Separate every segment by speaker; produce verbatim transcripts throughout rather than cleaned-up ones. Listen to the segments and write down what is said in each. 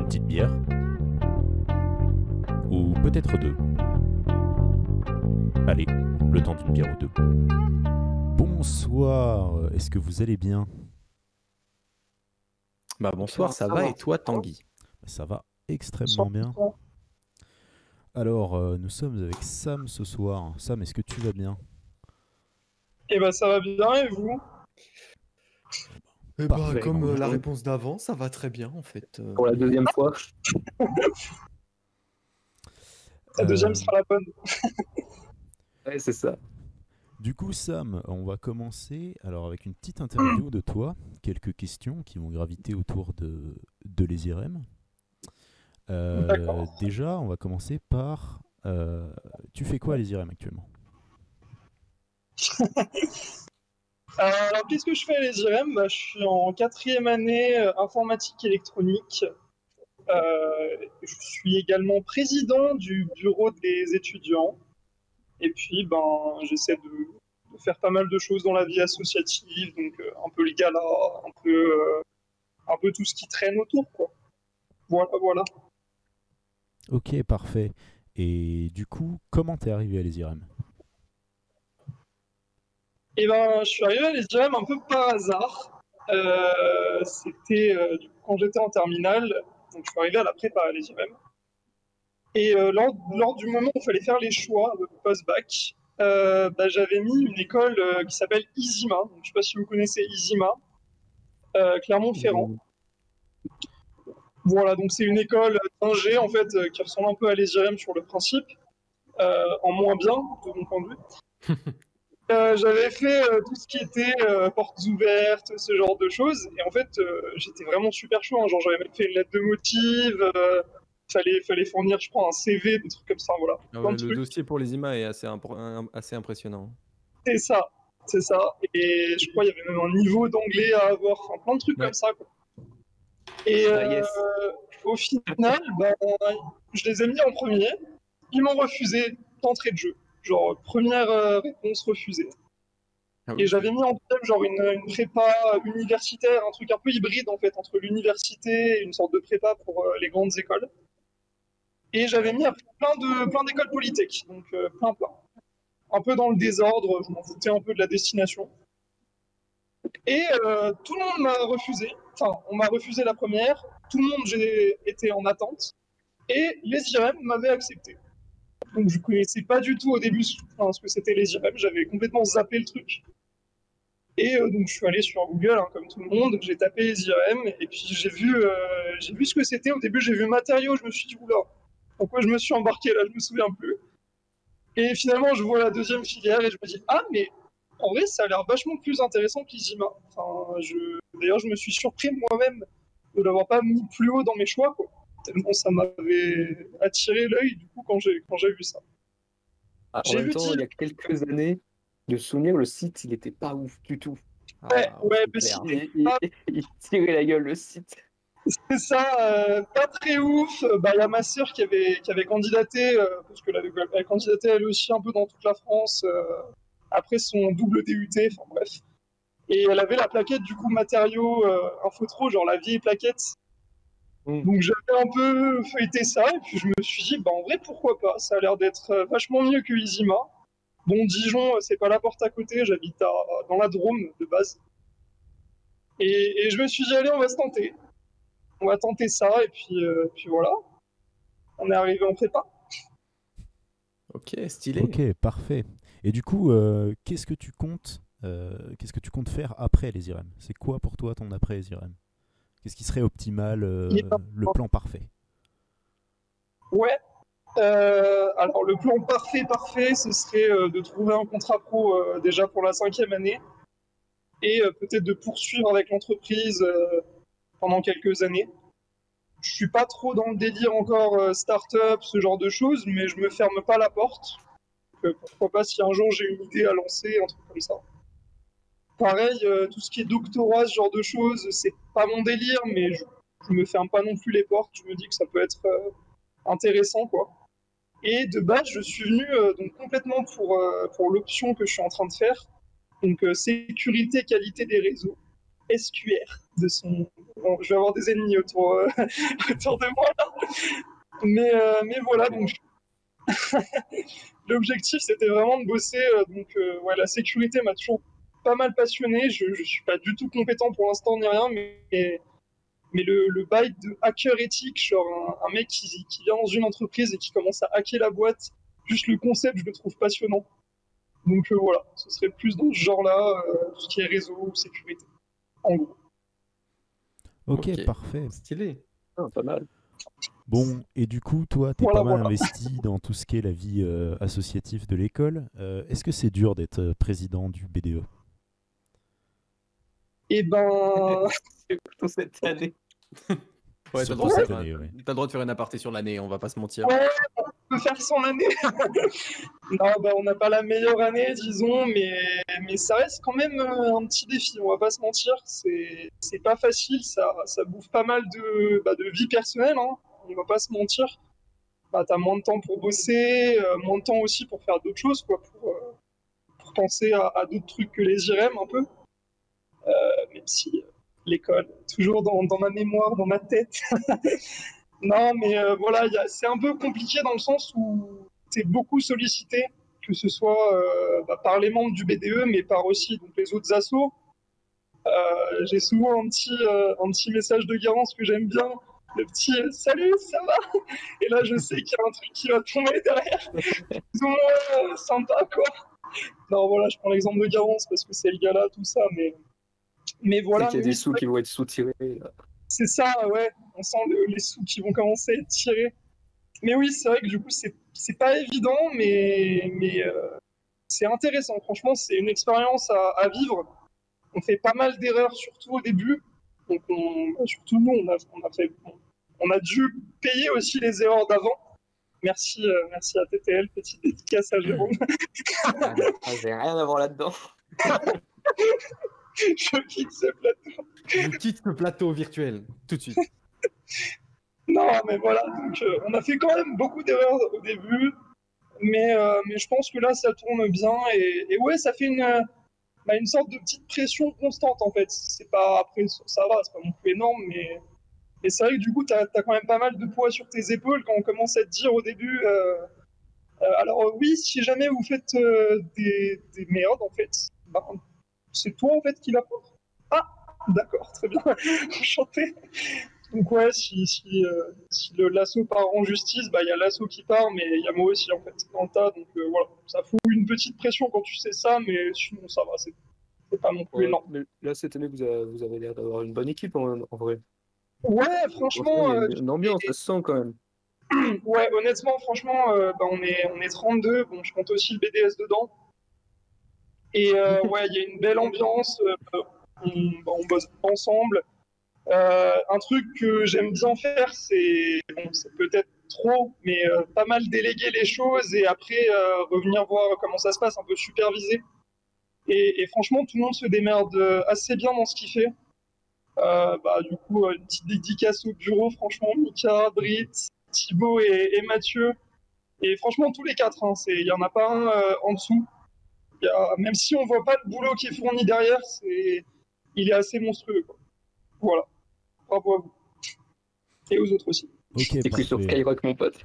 Speaker 1: petite bière. Ou peut-être deux. Allez, le temps d'une bière ou deux. Bonsoir, est-ce que vous allez bien?
Speaker 2: Bah bonsoir, ça, ça va, va et toi Tanguy?
Speaker 1: Ça va extrêmement bien. Alors, euh, nous sommes avec Sam ce soir. Sam, est-ce que tu vas bien?
Speaker 3: Eh bah ça va bien et vous?
Speaker 2: Eh bah comme euh, la réponse d'avant, ça va très bien en fait.
Speaker 4: Euh... Pour la deuxième fois.
Speaker 3: La deuxième euh... sera la bonne.
Speaker 4: Ouais, c'est ça.
Speaker 1: Du coup, Sam, on va commencer alors avec une petite interview de toi, quelques questions qui vont graviter autour de, de les I R M. Euh, déjà, on va commencer par... Euh, tu fais quoi à les I R M actuellement?
Speaker 3: Alors, qu'est-ce que je fais à les I R M? Bah, je suis en quatrième année euh, informatique électronique. Euh, je suis également président du bureau des étudiants. Et puis, ben, j'essaie de, de faire pas mal de choses dans la vie associative, donc euh, un peu les galas, un peu, euh, un peu tout ce qui traîne autour, quoi. Voilà, voilà.
Speaker 1: Ok, parfait. Et du coup, comment t'es arrivé à les I R M?
Speaker 3: Eh ben, je suis arrivé à les I R M un peu par hasard. Euh, C'était euh, quand j'étais en terminale, donc je suis arrivé à la prépa à les I R M. Et euh, lors, lors du moment où il fallait faire les choix de post-bac, euh, bah, j'avais mis une école euh, qui s'appelle ISIMA. Donc, je ne sais pas si vous connaissez ISIMA, euh, Clermont-Ferrand. Mmh. Voilà, donc c'est une école d'ingé en fait euh, qui ressemble un peu à les I R M sur le principe, euh, en moins bien de mon point de vue. Euh, j'avais fait euh, tout ce qui était euh, portes ouvertes, ce genre de choses, et en fait, euh, j'étais vraiment super chaud. Hein. Genre, j'avais même fait une lettre de motive, euh, fallait, fallait fournir, je crois, un C V, des trucs comme ça, voilà.
Speaker 2: Ah ouais, le trucs. Dossier pour les I M A est assez, imp- assez impressionnant.
Speaker 3: C'est ça, c'est ça. Et je crois qu'il y avait même un niveau d'anglais à avoir, enfin, plein de trucs ouais. comme ça, quoi. Et euh, ah, yes. Au final, bah, je les ai mis en premier. Ils m'ont refusé d'entrée de jeu. Genre, première euh, réponse refusée. Ah oui. Et j'avais mis en deuxième, genre, une, une prépa universitaire, un truc un peu hybride, en fait, entre l'université et une sorte de prépa pour euh, les grandes écoles. Et j'avais mis après plein de plein d'écoles polytech, donc euh, plein, plein. Un peu dans le désordre, je m'en foutais un peu de la destination. Et euh, tout le monde m'a refusé. Enfin, on m'a refusé la première. Tout le monde, j'ai été en attente. Et les I R M m'avaient accepté. Donc je connaissais pas du tout au début enfin, ce que c'était les I R M, j'avais complètement zappé le truc. Et euh, donc je suis allé sur Google, hein, comme tout le monde, j'ai tapé les I R M, et puis j'ai vu, euh, j'ai vu ce que c'était. Au début j'ai vu matériaux, je me suis dit, oula, pourquoi je me suis embarqué là, je me souviens plus. Et finalement je vois la deuxième filière, et je me dis, ah mais en vrai ça a l'air vachement plus intéressant qu'ISIMA. Enfin, je... D'ailleurs je me suis surpris moi-même de l'avoir pas mis plus haut dans mes choix, quoi. Tellement ça m'avait attiré l'œil du coup quand j'ai quand j'ai vu ça.
Speaker 4: Ah, en même temps, dit... il y a quelques années, de souvenir, le site il était pas ouf du tout.
Speaker 3: Ouais, ah, ouais, mais
Speaker 4: si, il, il, il tirait la gueule le site.
Speaker 3: C'est ça, euh, pas très ouf. Bah, il y a ma sœur qui avait qui avait candidaté euh, parce que elle, elle candidatait elle aussi un peu dans toute la France euh, après son double D U T. Enfin bref. Et elle avait la plaquette du coup matériaux euh, infotro, genre la vieille plaquette. Donc j'avais un peu feuilleté ça, et puis je me suis dit, bah en vrai, pourquoi pas, ça a l'air d'être vachement mieux que ISIMA. Bon, Dijon, c'est pas la porte à côté, j'habite à, dans la Drôme de base. Et, et je me suis dit, allez, on va se tenter. On va tenter ça, et puis, euh, puis voilà. On est arrivé en prépa.
Speaker 2: Ok, stylé.
Speaker 1: Ok, parfait. Et du coup, euh, qu'est-ce que tu comptes, euh, qu'est-ce que tu comptes faire après les I R M? C'est quoi pour toi ton après les I R M? Qu'est-ce qui serait optimal, euh, le plan parfait?
Speaker 3: Ouais. Euh, alors le plan parfait, parfait, ce serait euh, de trouver un contrat pro euh, déjà pour la cinquième année et euh, peut-être de poursuivre avec l'entreprise euh, pendant quelques années. Je suis pas trop dans le délire encore euh, start-up, ce genre de choses, mais je me ferme pas la porte. Donc, euh, pourquoi pas si un jour j'ai une idée à lancer, un truc comme ça. Pareil, euh, tout ce qui est doctorat, ce genre de choses, c'est pas mon délire, mais je, je me ferme pas non plus les portes. Je me dis que ça peut être euh, intéressant, quoi. Et de base, je suis venu euh, donc complètement pour, euh, pour l'option que je suis en train de faire. Donc, euh, sécurité, qualité des réseaux, S Q R de son, bon, je vais avoir des ennemis autour, euh, autour de moi là. Mais, euh, mais voilà, donc l'objectif c'était vraiment de bosser. Euh, donc euh, ouais, la sécurité m'a toujours pas mal passionné. Je, je suis pas du tout compétent pour l'instant ni rien, mais, mais le, le bail de hacker éthique, genre un, un mec qui, qui vient dans une entreprise et qui commence à hacker la boîte, juste le concept, je le trouve passionnant. Donc euh, voilà, ce serait plus dans ce genre-là, euh, tout ce qui est réseau ou sécurité, en gros.
Speaker 1: Ok, okay. Parfait.
Speaker 4: Stylé. Ah, pas mal.
Speaker 1: Bon, et du coup, toi, t'es
Speaker 3: voilà,
Speaker 1: pas mal
Speaker 3: voilà.
Speaker 1: investi dans tout ce qui est la vie euh, associative de l'école. Euh, est-ce que c'est dur d'être président du B D E?
Speaker 3: Eh ben...
Speaker 4: c'est plutôt cette année.
Speaker 5: Ouais, t'as le droit, ouais. ouais. le droit de faire une aparté sur l'année, on va pas se mentir.
Speaker 3: Ouais, on peut faire son année. Non, bah, on n'a pas la meilleure année, disons, mais, mais ça reste quand même un petit défi, on va pas se mentir. C'est, c'est pas facile, ça, ça bouffe pas mal de, bah, de vie personnelle, hein. On va pas se mentir. Bah, t'as moins de temps pour bosser, euh, moins de temps aussi pour faire d'autres choses, quoi, pour, euh, pour penser à, à d'autres trucs que les I R E M un peu. Euh, même si euh, l'école, toujours dans, dans ma mémoire, dans ma tête. Non, mais euh, voilà, y a, c'est un peu compliqué dans le sens où t'es beaucoup sollicité, que ce soit euh, bah, par les membres du B D E, mais par aussi donc, les autres assos. Euh, j'ai souvent un petit, euh, un petit message de Garance que j'aime bien, le petit « Salut, ça va ?» Et là, je sais qu'il y a un truc qui va tomber derrière. Plus ou moins euh, sympa, quoi. Non, voilà, je prends l'exemple de Garance parce que c'est le gars là, tout ça, mais... Mais voilà.
Speaker 4: C'est qu'il y a des sous qui vont être sous-tirés. Là.
Speaker 3: C'est ça, ouais. On sent le, les sous qui vont commencer à être tirés. Mais oui, c'est vrai que du coup, c'est, c'est pas évident, mais, mais euh, c'est intéressant. Franchement, c'est une expérience à, à vivre. On fait pas mal d'erreurs, surtout au début. Donc, on, surtout nous, on a, on a fait, on a dû payer aussi les erreurs d'avant. Merci, euh, merci à T T L, petite dédicace à Jérôme.
Speaker 4: Ah, j'ai rien à voir là-dedans.
Speaker 3: Je quitte ce plateau.
Speaker 5: Je quitte ce plateau virtuel, tout de suite.
Speaker 3: Non, mais voilà, donc euh, on a fait quand même beaucoup d'erreurs au début, mais, euh, mais je pense que là, ça tourne bien, et, et ouais, ça fait une, bah, une sorte de petite pression constante, en fait. C'est pas, après, ça va, c'est pas non plus énorme, mais, mais c'est vrai que du coup, t'as, t'as quand même pas mal de poids sur tes épaules quand on commence à te dire au début, euh, euh, alors oui, si jamais vous faites euh, des, des merdes, en fait, bah, c'est toi, en fait, qui va prendre. Ah, d'accord, très bien, enchanté. Donc ouais, si, si, euh, si le l'assaut part en justice, bah il y a l'assaut qui part, mais il y a moi aussi en fait dans le tas, donc euh, voilà, ça fout une petite pression quand tu sais ça, mais sinon ça va, c'est, c'est pas non plus
Speaker 4: ouais,
Speaker 3: énorme.
Speaker 4: Mais là cette année vous avez, vous avez l'air d'avoir une bonne équipe en, en vrai.
Speaker 3: Ouais, franchement,
Speaker 4: il y a
Speaker 3: euh,
Speaker 4: une ambiance, ça se sent quand même.
Speaker 3: Ouais, honnêtement, franchement, euh, bah, on est on est trente-deux, bon je compte aussi le B D S dedans, et euh, ouais, il y a une belle ambiance, euh, on, bah, on bosse ensemble. Euh, un truc que j'aime bien faire, c'est, bon, c'est peut-être trop, mais euh, pas mal déléguer les choses et après euh, revenir voir comment ça se passe, un peu superviser. Et, et franchement, tout le monde se démerde assez bien dans ce qu'il fait. Euh, bah, du coup, une petite dédicace au bureau, franchement, Mika, Brit, Thibaut et, et Mathieu. Et franchement, tous les quatre, hein, il n'y en a pas un euh, en dessous. Y a, même si on ne voit pas le boulot qui est fourni derrière, c'est, il est assez monstrueux, quoi. Voilà. Bravo à vous. Et aux autres aussi.
Speaker 1: Ok,
Speaker 4: c'est plus sur Skyrock, mon pote.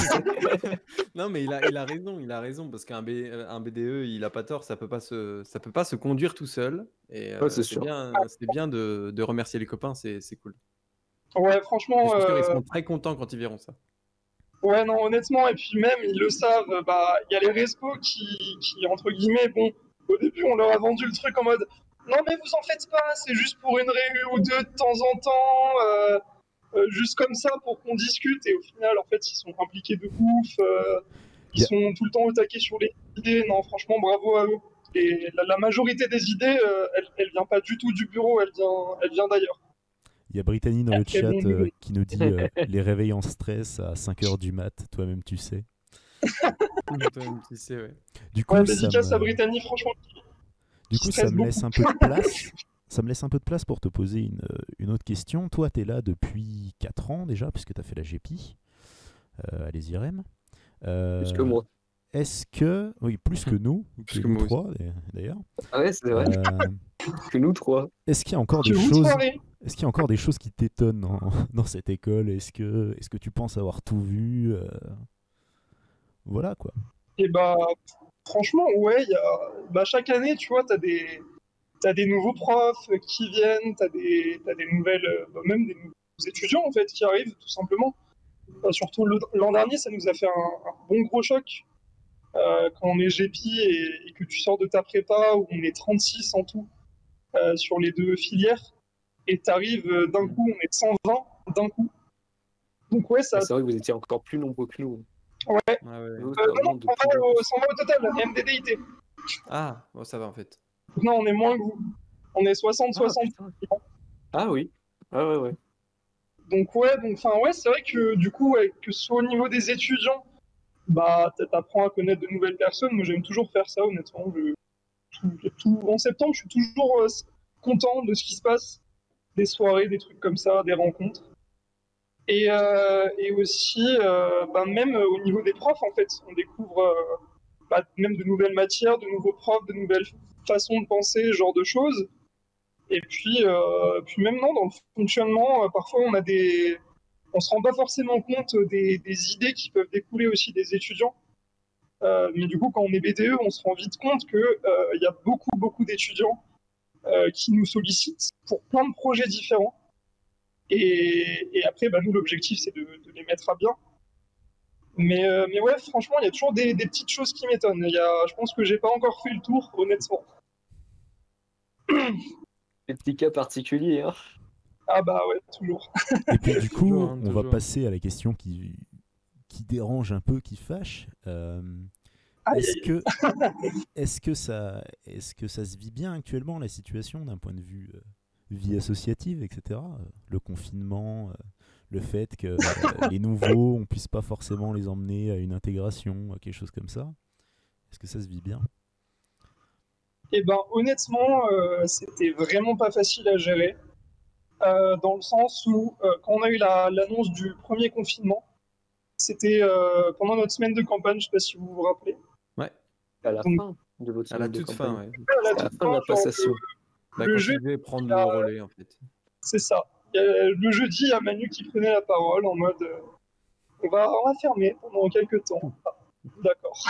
Speaker 5: Non, mais il a, il a raison, il a raison, parce qu'un B, un B D E, il a pas tort, ça peut pas se, ça peut pas se conduire tout seul. Et euh,
Speaker 4: ouais, c'est,
Speaker 5: c'est bien, c'est bien de, de remercier les copains, c'est, c'est cool.
Speaker 3: Ouais, franchement.
Speaker 5: Je suis sûr,
Speaker 3: euh...
Speaker 5: ils seront très contents quand ils verront ça.
Speaker 3: Ouais, non, honnêtement, et puis même, ils le savent, bah, il y a les respos qui, qui, entre guillemets, bon, au début, on leur a vendu le truc en mode non, mais vous en faites pas, c'est juste pour une réu ou deux de temps en temps, euh, euh, juste comme ça pour qu'on discute. Et au final, en fait, ils sont impliqués de ouf, euh, ils yeah. sont tout le temps au taquet sur les idées. Non, franchement, bravo à eux. Et la, la majorité des idées, euh, elle, elle vient pas du tout du bureau, elle vient, elle vient d'ailleurs.
Speaker 1: Il y a Brittany dans le chat euh, qui nous dit euh, les réveils en stress à cinq heures du mat, toi-même tu sais.
Speaker 5: Toi-même tu sais, ouais.
Speaker 1: Du coup,
Speaker 3: ouais, dédicace
Speaker 1: me...
Speaker 3: à Brittany, franchement.
Speaker 1: Du coup, ça me laisse un peu de place. Ça me laisse un peu de place pour te poser une, une autre question. Toi, tu es là depuis quatre ans déjà, puisque tu as fait la G P I euh, à les I R E M.
Speaker 4: Euh, plus que moi.
Speaker 1: Est-ce que... Oui, plus que nous, plus que, que nous trois, d'ailleurs.
Speaker 4: Ah ouais, c'est vrai. Euh... que nous trois.
Speaker 1: Est-ce qu'il y a encore des choses... Est-ce qu'il y a encore des choses qui t'étonnent dans, dans cette école? Est-ce que, est-ce que tu penses avoir tout vu? euh, Voilà, quoi.
Speaker 3: Et bah, franchement, ouais, il y a... bah, chaque année, tu vois, t'as des... t'as des nouveaux profs qui viennent, t'as des, t'as des nouvelles, euh, bah, même des nouveaux étudiants, en fait, qui arrivent, tout simplement. Bah, surtout le- l'an dernier, ça nous a fait un, un bon gros choc. Euh, quand on est G P et, et que tu sors de ta prépa, où on est trente-six en tout, euh, sur les deux filières, et t'arrives euh, d'un coup, on est cent vingt d'un coup. Donc ouais, ça...
Speaker 4: Mais c'est vrai que vous étiez encore plus nombreux que nous.
Speaker 3: Ouais.
Speaker 5: Ah ouais.
Speaker 4: Nous,
Speaker 3: Euh,
Speaker 4: c'était
Speaker 3: non,
Speaker 4: vraiment
Speaker 3: non,
Speaker 4: de
Speaker 3: cent
Speaker 4: plus
Speaker 3: vingt
Speaker 4: en
Speaker 3: au,
Speaker 4: plus.
Speaker 3: cent vingt au total, M D D I T.
Speaker 5: Ah, bon, ça va en fait.
Speaker 3: Non, on est moins que vous. On est soixante
Speaker 4: Ah,
Speaker 3: soixante.
Speaker 4: putain. Ah oui. Ah ouais, ouais.
Speaker 3: Donc ouais, donc enfin ouais, c'est vrai que du coup, ouais, que ce soit au niveau des étudiants, bah t'a- t'apprends à connaître de nouvelles personnes. Moi, j'aime toujours faire ça, honnêtement. Je, tout, tout- en septembre, je suis toujours euh, content de ce qui se passe, des soirées, des trucs comme ça, des rencontres. Et, euh, et aussi, euh, bah, même euh, au niveau des profs, en fait, on découvre euh, bah, même de nouvelles matières, de nouveaux profs, de nouvelles façons de penser, ce genre de choses. Et puis, euh, puis même non, dans le fonctionnement, euh, parfois on a des, on se rend pas forcément compte des, des idées qui peuvent découler aussi des étudiants. Euh, mais du coup, quand on est B D E, on se rend vite compte que euh, il y a beaucoup, beaucoup d'étudiants euh, qui nous sollicitent pour plein de projets différents. Et, et après, bah, nous, l'objectif, c'est de, de les mettre à bien. Mais, euh, mais ouais, franchement, il y a toujours des, des petites choses qui m'étonnent. Il y a, je pense que j'ai pas encore fait le tour, honnêtement.
Speaker 4: Des petits cas particuliers, hein.
Speaker 3: Ah bah ouais, toujours.
Speaker 1: Et puis du coup,
Speaker 5: Toujours, hein,
Speaker 1: on va
Speaker 5: toujours.
Speaker 1: passer à la question qui, qui dérange un peu, qui fâche. Euh,
Speaker 3: Aïe,
Speaker 1: est-ce
Speaker 3: aïe.
Speaker 1: que, est-ce que ça, est-ce que ça se vit bien actuellement la situation d'un point de vue euh, vie associative, et cetera. Euh, Le confinement, euh, le fait que euh, les nouveaux, on puisse pas forcément les emmener à une intégration, à quelque chose comme ça. Est-ce que ça se vit bien?
Speaker 3: Eh ben, honnêtement, euh, c'était vraiment pas facile à gérer, euh, dans le sens où, euh, quand on a eu la- l'annonce du premier confinement, c'était euh, pendant notre semaine de campagne, je sais pas si vous vous rappelez.
Speaker 5: Ouais,
Speaker 4: À la
Speaker 3: Donc,
Speaker 4: fin de votre
Speaker 5: à la
Speaker 4: semaine de
Speaker 5: toute
Speaker 4: campagne.
Speaker 5: fin, ouais.
Speaker 3: à la
Speaker 4: À la
Speaker 3: toute
Speaker 4: fin de
Speaker 3: fin,
Speaker 4: la
Speaker 3: genre,
Speaker 4: passation.
Speaker 5: Bah,
Speaker 3: le
Speaker 5: quand
Speaker 3: jeu,
Speaker 5: tu devais prendre
Speaker 3: il a-
Speaker 5: le relais, en fait.
Speaker 3: c'est ça. Il y a- le jeudi, il y a Manu qui prenait la parole en mode euh, on va, on va fermer pendant quelques temps. Ah, d'accord.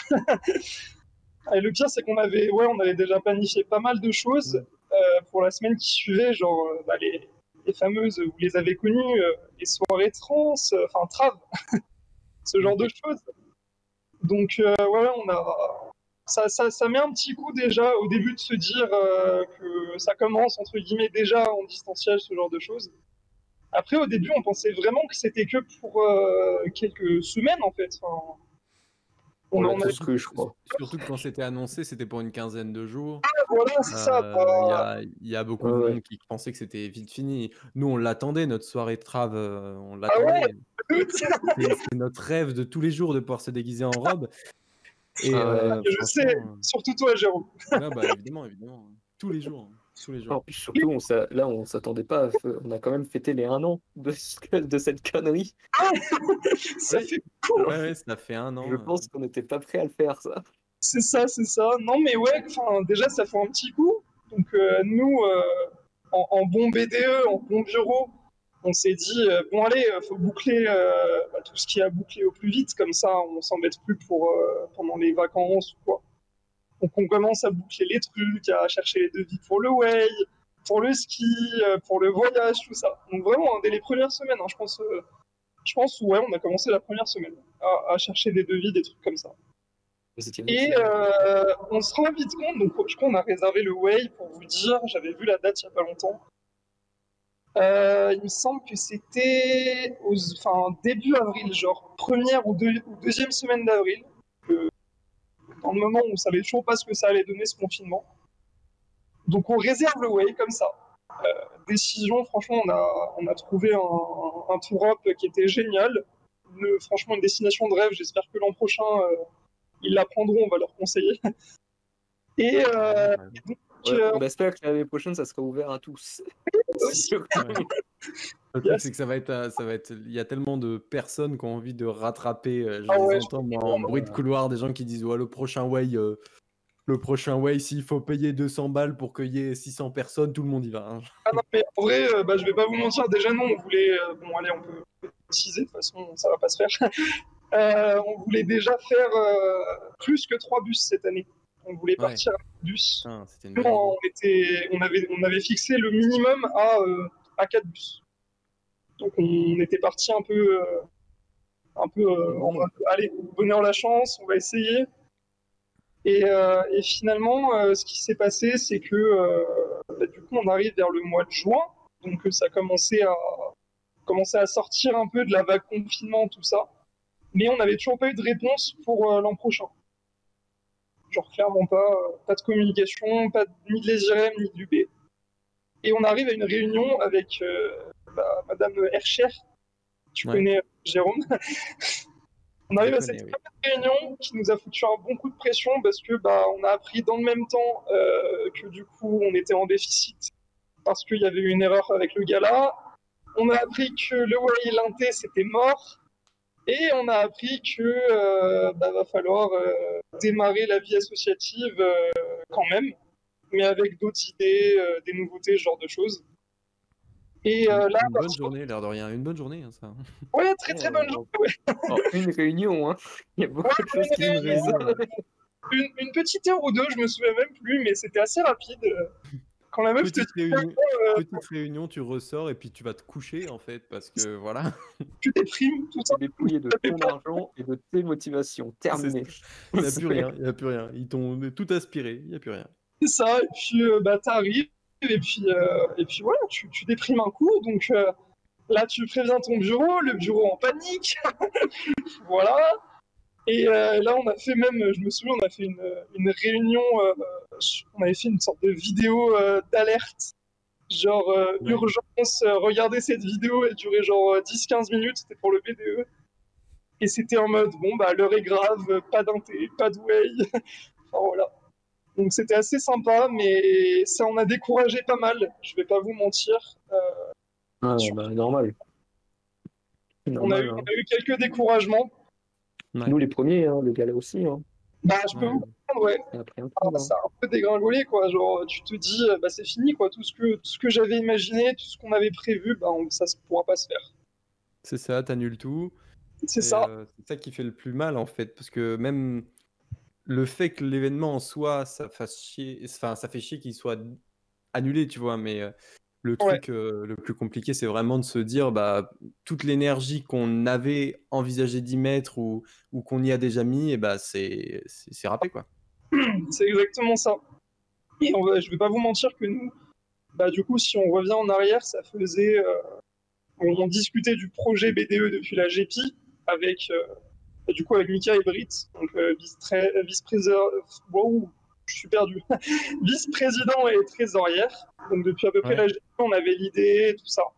Speaker 3: Et le pire, c'est qu'on avait, ouais, on avait déjà planifié pas mal de choses
Speaker 5: Mm.
Speaker 3: euh, pour la semaine qui suivait, genre euh, bah, les, les fameuses, vous les avez connues, euh, les soirées trans, euh, enfin trave, ce genre de choses. Donc, euh, ouais, on a. Ça, ça, ça met un petit coup déjà au début de se dire euh, que ça commence, entre guillemets, déjà en distanciel, ce genre de choses. Après, au début, on pensait vraiment que c'était que pour euh, quelques semaines, en fait. Enfin,
Speaker 4: On
Speaker 3: on
Speaker 4: l'a
Speaker 3: en avait...
Speaker 4: tous cru, je crois.
Speaker 5: Surtout que quand c'était annoncé, c'était pour une quinzaine de jours.
Speaker 3: Voilà, c'est ça.
Speaker 5: Euh,
Speaker 3: bah,
Speaker 5: Il y, a, il y a beaucoup
Speaker 4: Ouais,
Speaker 5: de
Speaker 4: ouais.
Speaker 5: monde qui pensait que c'était vite fini. Nous, on l'attendait, notre soirée de trave, euh, on
Speaker 3: Ah ouais,
Speaker 5: l'attendait.
Speaker 3: doute.
Speaker 5: C'est c'est notre rêve de tous les jours de pouvoir se déguiser en robe. Et
Speaker 4: Ah ouais.
Speaker 5: euh,
Speaker 3: Je sais,
Speaker 5: franchement,
Speaker 3: surtout toi, Jérôme.
Speaker 5: euh, ouais, bah, évidemment, évidemment. Tous les jours. hein. Tous les jours.
Speaker 4: En plus, surtout, on s'a- là, on s'attendait pas. à f- On a quand même fêté les un an de, ce- de cette connerie.
Speaker 3: Ça
Speaker 5: Oui.
Speaker 3: fait
Speaker 5: Ouais, ouais, ça fait un an.
Speaker 4: Je
Speaker 5: euh.
Speaker 4: pense qu'on n'était pas prêt à le faire, ça.
Speaker 3: C'est ça, c'est ça. Non, mais ouais, enfin, déjà, ça fait un petit coup. Donc, euh, nous, euh, en, en bon B D E, en bon bureau, on s'est dit, euh, bon, allez, euh, faut boucler euh, bah, tout ce qui a bouclé au plus vite, comme ça, on s'embête plus pour, euh, pendant les vacances ou quoi. Donc, on commence à boucler les trucs, à chercher les devis pour le way, pour le ski, euh, pour le voyage, tout ça. Donc, vraiment, hein, dès les premières semaines, hein, je pense, euh, je pense, ouais, on a commencé la première semaine à, à chercher des devis, des trucs comme ça.
Speaker 4: Vous étiez
Speaker 3: Et
Speaker 4: motivés.
Speaker 3: euh, on se rend vite compte, donc je crois qu'on a réservé le Way pour vous dire, j'avais vu la date il n'y a pas longtemps. Euh, il me semble que c'était aux, enfin, début avril, genre première ou, deux, ou deuxième semaine d'avril, que- dans le moment où on savait toujours pas ce que ça allait donner ce confinement. Donc on réserve le Way comme ça. Euh, décision, franchement, on a, on a trouvé un, un tour up qui était génial. Le, franchement, une destination de rêve. J'espère que l'an prochain, euh, ils la prendront, on va leur conseiller. Et euh, donc,
Speaker 4: Ouais,
Speaker 3: euh,
Speaker 4: on espère que l'année prochaine, ça sera ouvert à tous.
Speaker 3: aussi,
Speaker 5: Ouais. Le truc,
Speaker 3: Yes.
Speaker 5: c'est que ça va être, euh, ça va être. Il y a tellement de personnes qui ont envie de rattraper. euh, je
Speaker 3: Ah
Speaker 5: les
Speaker 3: ouais,
Speaker 5: entends moi, en bruit de couloir, des gens qui disent ouais, le prochain way, euh, le prochain way, s'il faut payer deux cents balles pour qu'il y ait six cents personnes, tout le monde y va. Hein.
Speaker 3: Ah non, mais en vrai, euh, bah, je vais pas vous mentir, déjà non, on voulait... Euh, bon, allez, on peut préciser, de toute façon, ça va pas se faire. euh, on voulait déjà faire euh, plus que trois bus cette année. On voulait
Speaker 5: Ouais.
Speaker 3: partir avec bus.
Speaker 5: Putain, c'était une
Speaker 3: Nous,
Speaker 5: belle
Speaker 3: on,
Speaker 5: idée.
Speaker 3: était, on, avait, on avait fixé le minimum à, euh, à quatre bus. Donc on était parti un peu... Euh, un peu euh, en mode, allez, bonheur la chance, on va essayer. Et, euh, et finalement, euh, ce qui s'est passé, c'est que euh, bah, du coup, on arrive vers le mois de juin, donc euh, ça commençait à, commençait à sortir un peu de la vague confinement, tout ça. Mais on n'avait toujours pas eu de réponse pour euh, l'an prochain. Genre, clairement pas, euh, pas de communication, pas de, ni de l'ESIREM, ni de l'U B. Et on arrive à une réunion avec euh, bah, Madame Hercher, tu
Speaker 5: Ouais.
Speaker 3: connais Jérôme. On arrive
Speaker 5: Je
Speaker 3: à cette
Speaker 5: connais, oui.
Speaker 3: réunion qui nous a foutu un bon coup de pression parce que bah, on a appris dans le même temps euh, que du coup on était en déficit parce qu'il y avait eu une erreur avec le gala. On a appris que le Wally Linté c'était mort et on a appris que euh, bah, va falloir euh, démarrer la vie associative euh, quand même, mais avec d'autres idées, euh, des nouveautés, ce genre de choses. Et euh, là,
Speaker 5: Une bonne journée, l'air de rien. Une bonne journée, hein, ça.
Speaker 3: ouais, très très bonne journée. Ouais.
Speaker 4: Oh, une réunion, hein. Il y a beaucoup
Speaker 3: Ouais,
Speaker 4: de choses qui
Speaker 3: une
Speaker 4: me
Speaker 3: réunion.
Speaker 4: résolvent.
Speaker 3: Une, une petite heure ou deux, je me souviens même plus, mais c'était assez rapide. Quand la meuf te
Speaker 5: Petite
Speaker 3: dit
Speaker 5: réunion,
Speaker 3: euh,
Speaker 5: petite réunion, tu ressors et puis tu vas te coucher en fait parce que voilà.
Speaker 3: tu déprimes, tout ça.
Speaker 4: Tu es dépouillé de ton argent et de tes motivations. Terminé.
Speaker 5: Il n'y a plus rien, il n'y a plus rien. Ils t'ont tout aspiré, il n'y a plus rien.
Speaker 3: C'est ça, et puis euh, bah, t'arrives, et puis, euh, et puis voilà, tu, tu déprimes un coup, donc euh, là tu préviens ton bureau, le bureau en panique, voilà. Et euh, là on a fait même, je me souviens, on a fait une, une réunion, euh, on avait fait une sorte de vidéo euh, d'alerte, genre euh,
Speaker 5: Ouais.
Speaker 3: urgence, euh, regardez cette vidéo, elle durait genre dix quinze minutes, c'était pour le B D E. Et c'était en mode, bon bah l'heure est grave, pas d'inté, pas de way, enfin voilà. Donc c'était assez sympa, mais ça en a découragé pas mal, je vais pas vous mentir. Euh,
Speaker 4: Ah,
Speaker 3: sur-
Speaker 4: bah, normal.
Speaker 3: on, a
Speaker 4: Normal,
Speaker 3: eu,
Speaker 4: hein.
Speaker 3: on a eu quelques découragements.
Speaker 5: Ouais.
Speaker 4: Nous, les premiers, hein, le gala aussi. Hein.
Speaker 3: Bah je peux
Speaker 5: Ouais.
Speaker 3: vous comprendre, ouais.
Speaker 4: Ça a pris un
Speaker 3: Ah,
Speaker 4: coup. Hein.
Speaker 3: ça a un peu dégringolé, quoi. Genre, tu te dis, euh, bah c'est fini, quoi. Tout ce que, tout ce que j'avais imaginé, tout ce qu'on avait prévu, bah on- ça ne pourra pas se faire.
Speaker 5: C'est ça, t'annules tout.
Speaker 3: C'est
Speaker 5: Et,
Speaker 3: ça.
Speaker 5: euh, c'est ça qui fait le plus mal en fait, parce que même le fait que l'événement en soi, ça fasse chier, enfin ça fait chier qu'il soit annulé, tu vois, mais euh, le
Speaker 3: Ouais.
Speaker 5: truc euh, le plus compliqué, c'est vraiment de se dire, bah toute l'énergie qu'on avait envisagé d'y mettre ou, ou qu'on y a déjà mis, et bah c'est c'est c'est râpé quoi.
Speaker 3: C'est exactement ça. Et on va, je vais pas vous mentir que nous, bah du coup, si on revient en arrière, ça faisait... euh, on, on discutait du projet B D E depuis la G P I, avec... euh, du coup, avec Mika et Britt, donc euh, vice-tré- vice-président... Wow, je suis perdu. Vice-président et trésorière. Donc depuis à peu près
Speaker 5: Ouais.
Speaker 3: la G P I, on avait l'idée, tout ça.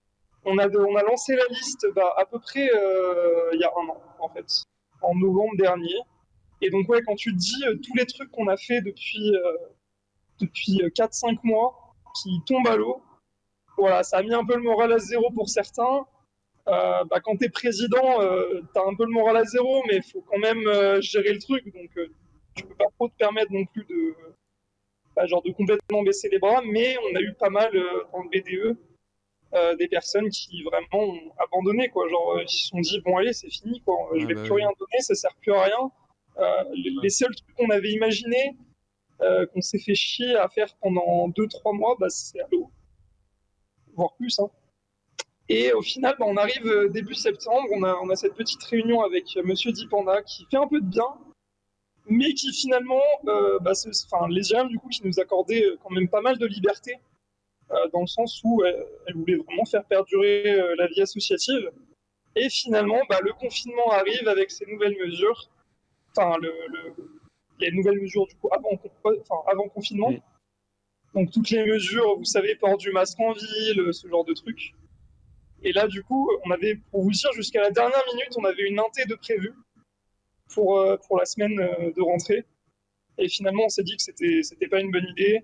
Speaker 3: On a, on a lancé la liste bah, à peu près euh, il y a un an, en fait, en novembre dernier. Et donc, ouais, quand tu te dis euh, tous les trucs qu'on a fait depuis, euh, depuis quatre cinq mois qui tombent à l'eau, voilà, ça a mis un peu le moral à zéro pour certains. Euh, bah, quand tu es président, euh, tu as un peu le moral à zéro, mais il faut quand même euh, gérer le truc. Donc, euh, tu peux pas trop te permettre non plus de, bah, genre de complètement baisser les bras. Mais on a eu pas mal euh, dans le B D E euh, des personnes qui vraiment ont abandonné, quoi. Genre, euh, ils se sont dit, bon, allez, c'est fini, quoi. Je
Speaker 5: Ah
Speaker 3: vais
Speaker 5: bah
Speaker 3: plus
Speaker 5: oui.
Speaker 3: rien donner, ça sert plus à rien. Euh, les, les seuls trucs qu'on avait imaginés, euh, qu'on s'est fait chier à faire pendant deux trois mois, bah, c'est à l'eau. Voire plus, hein. Et au final, bah, on arrive euh, début septembre, on a, on a cette petite réunion avec euh, Monsieur Dipanda qui fait un peu de bien, mais qui finalement, euh, bah, ce- enfin, les I R M du coup, qui nous accordaient euh, quand même pas mal de liberté, euh, dans le sens où euh, elle voulait vraiment faire perdurer euh, la vie associative. Et finalement, bah, le confinement arrive avec ses nouvelles mesures, enfin, le, le, les nouvelles mesures du coup avant, enfin, avant confinement.
Speaker 4: Oui.
Speaker 3: Donc toutes les mesures, vous savez, port du masque en ville, ce genre de trucs. Et là, du coup, on avait, pour vous dire, jusqu'à la dernière minute, on avait une inté de prévu pour, euh, pour la semaine euh, de rentrée. Et finalement, on s'est dit que c'était, c'était pas une bonne idée.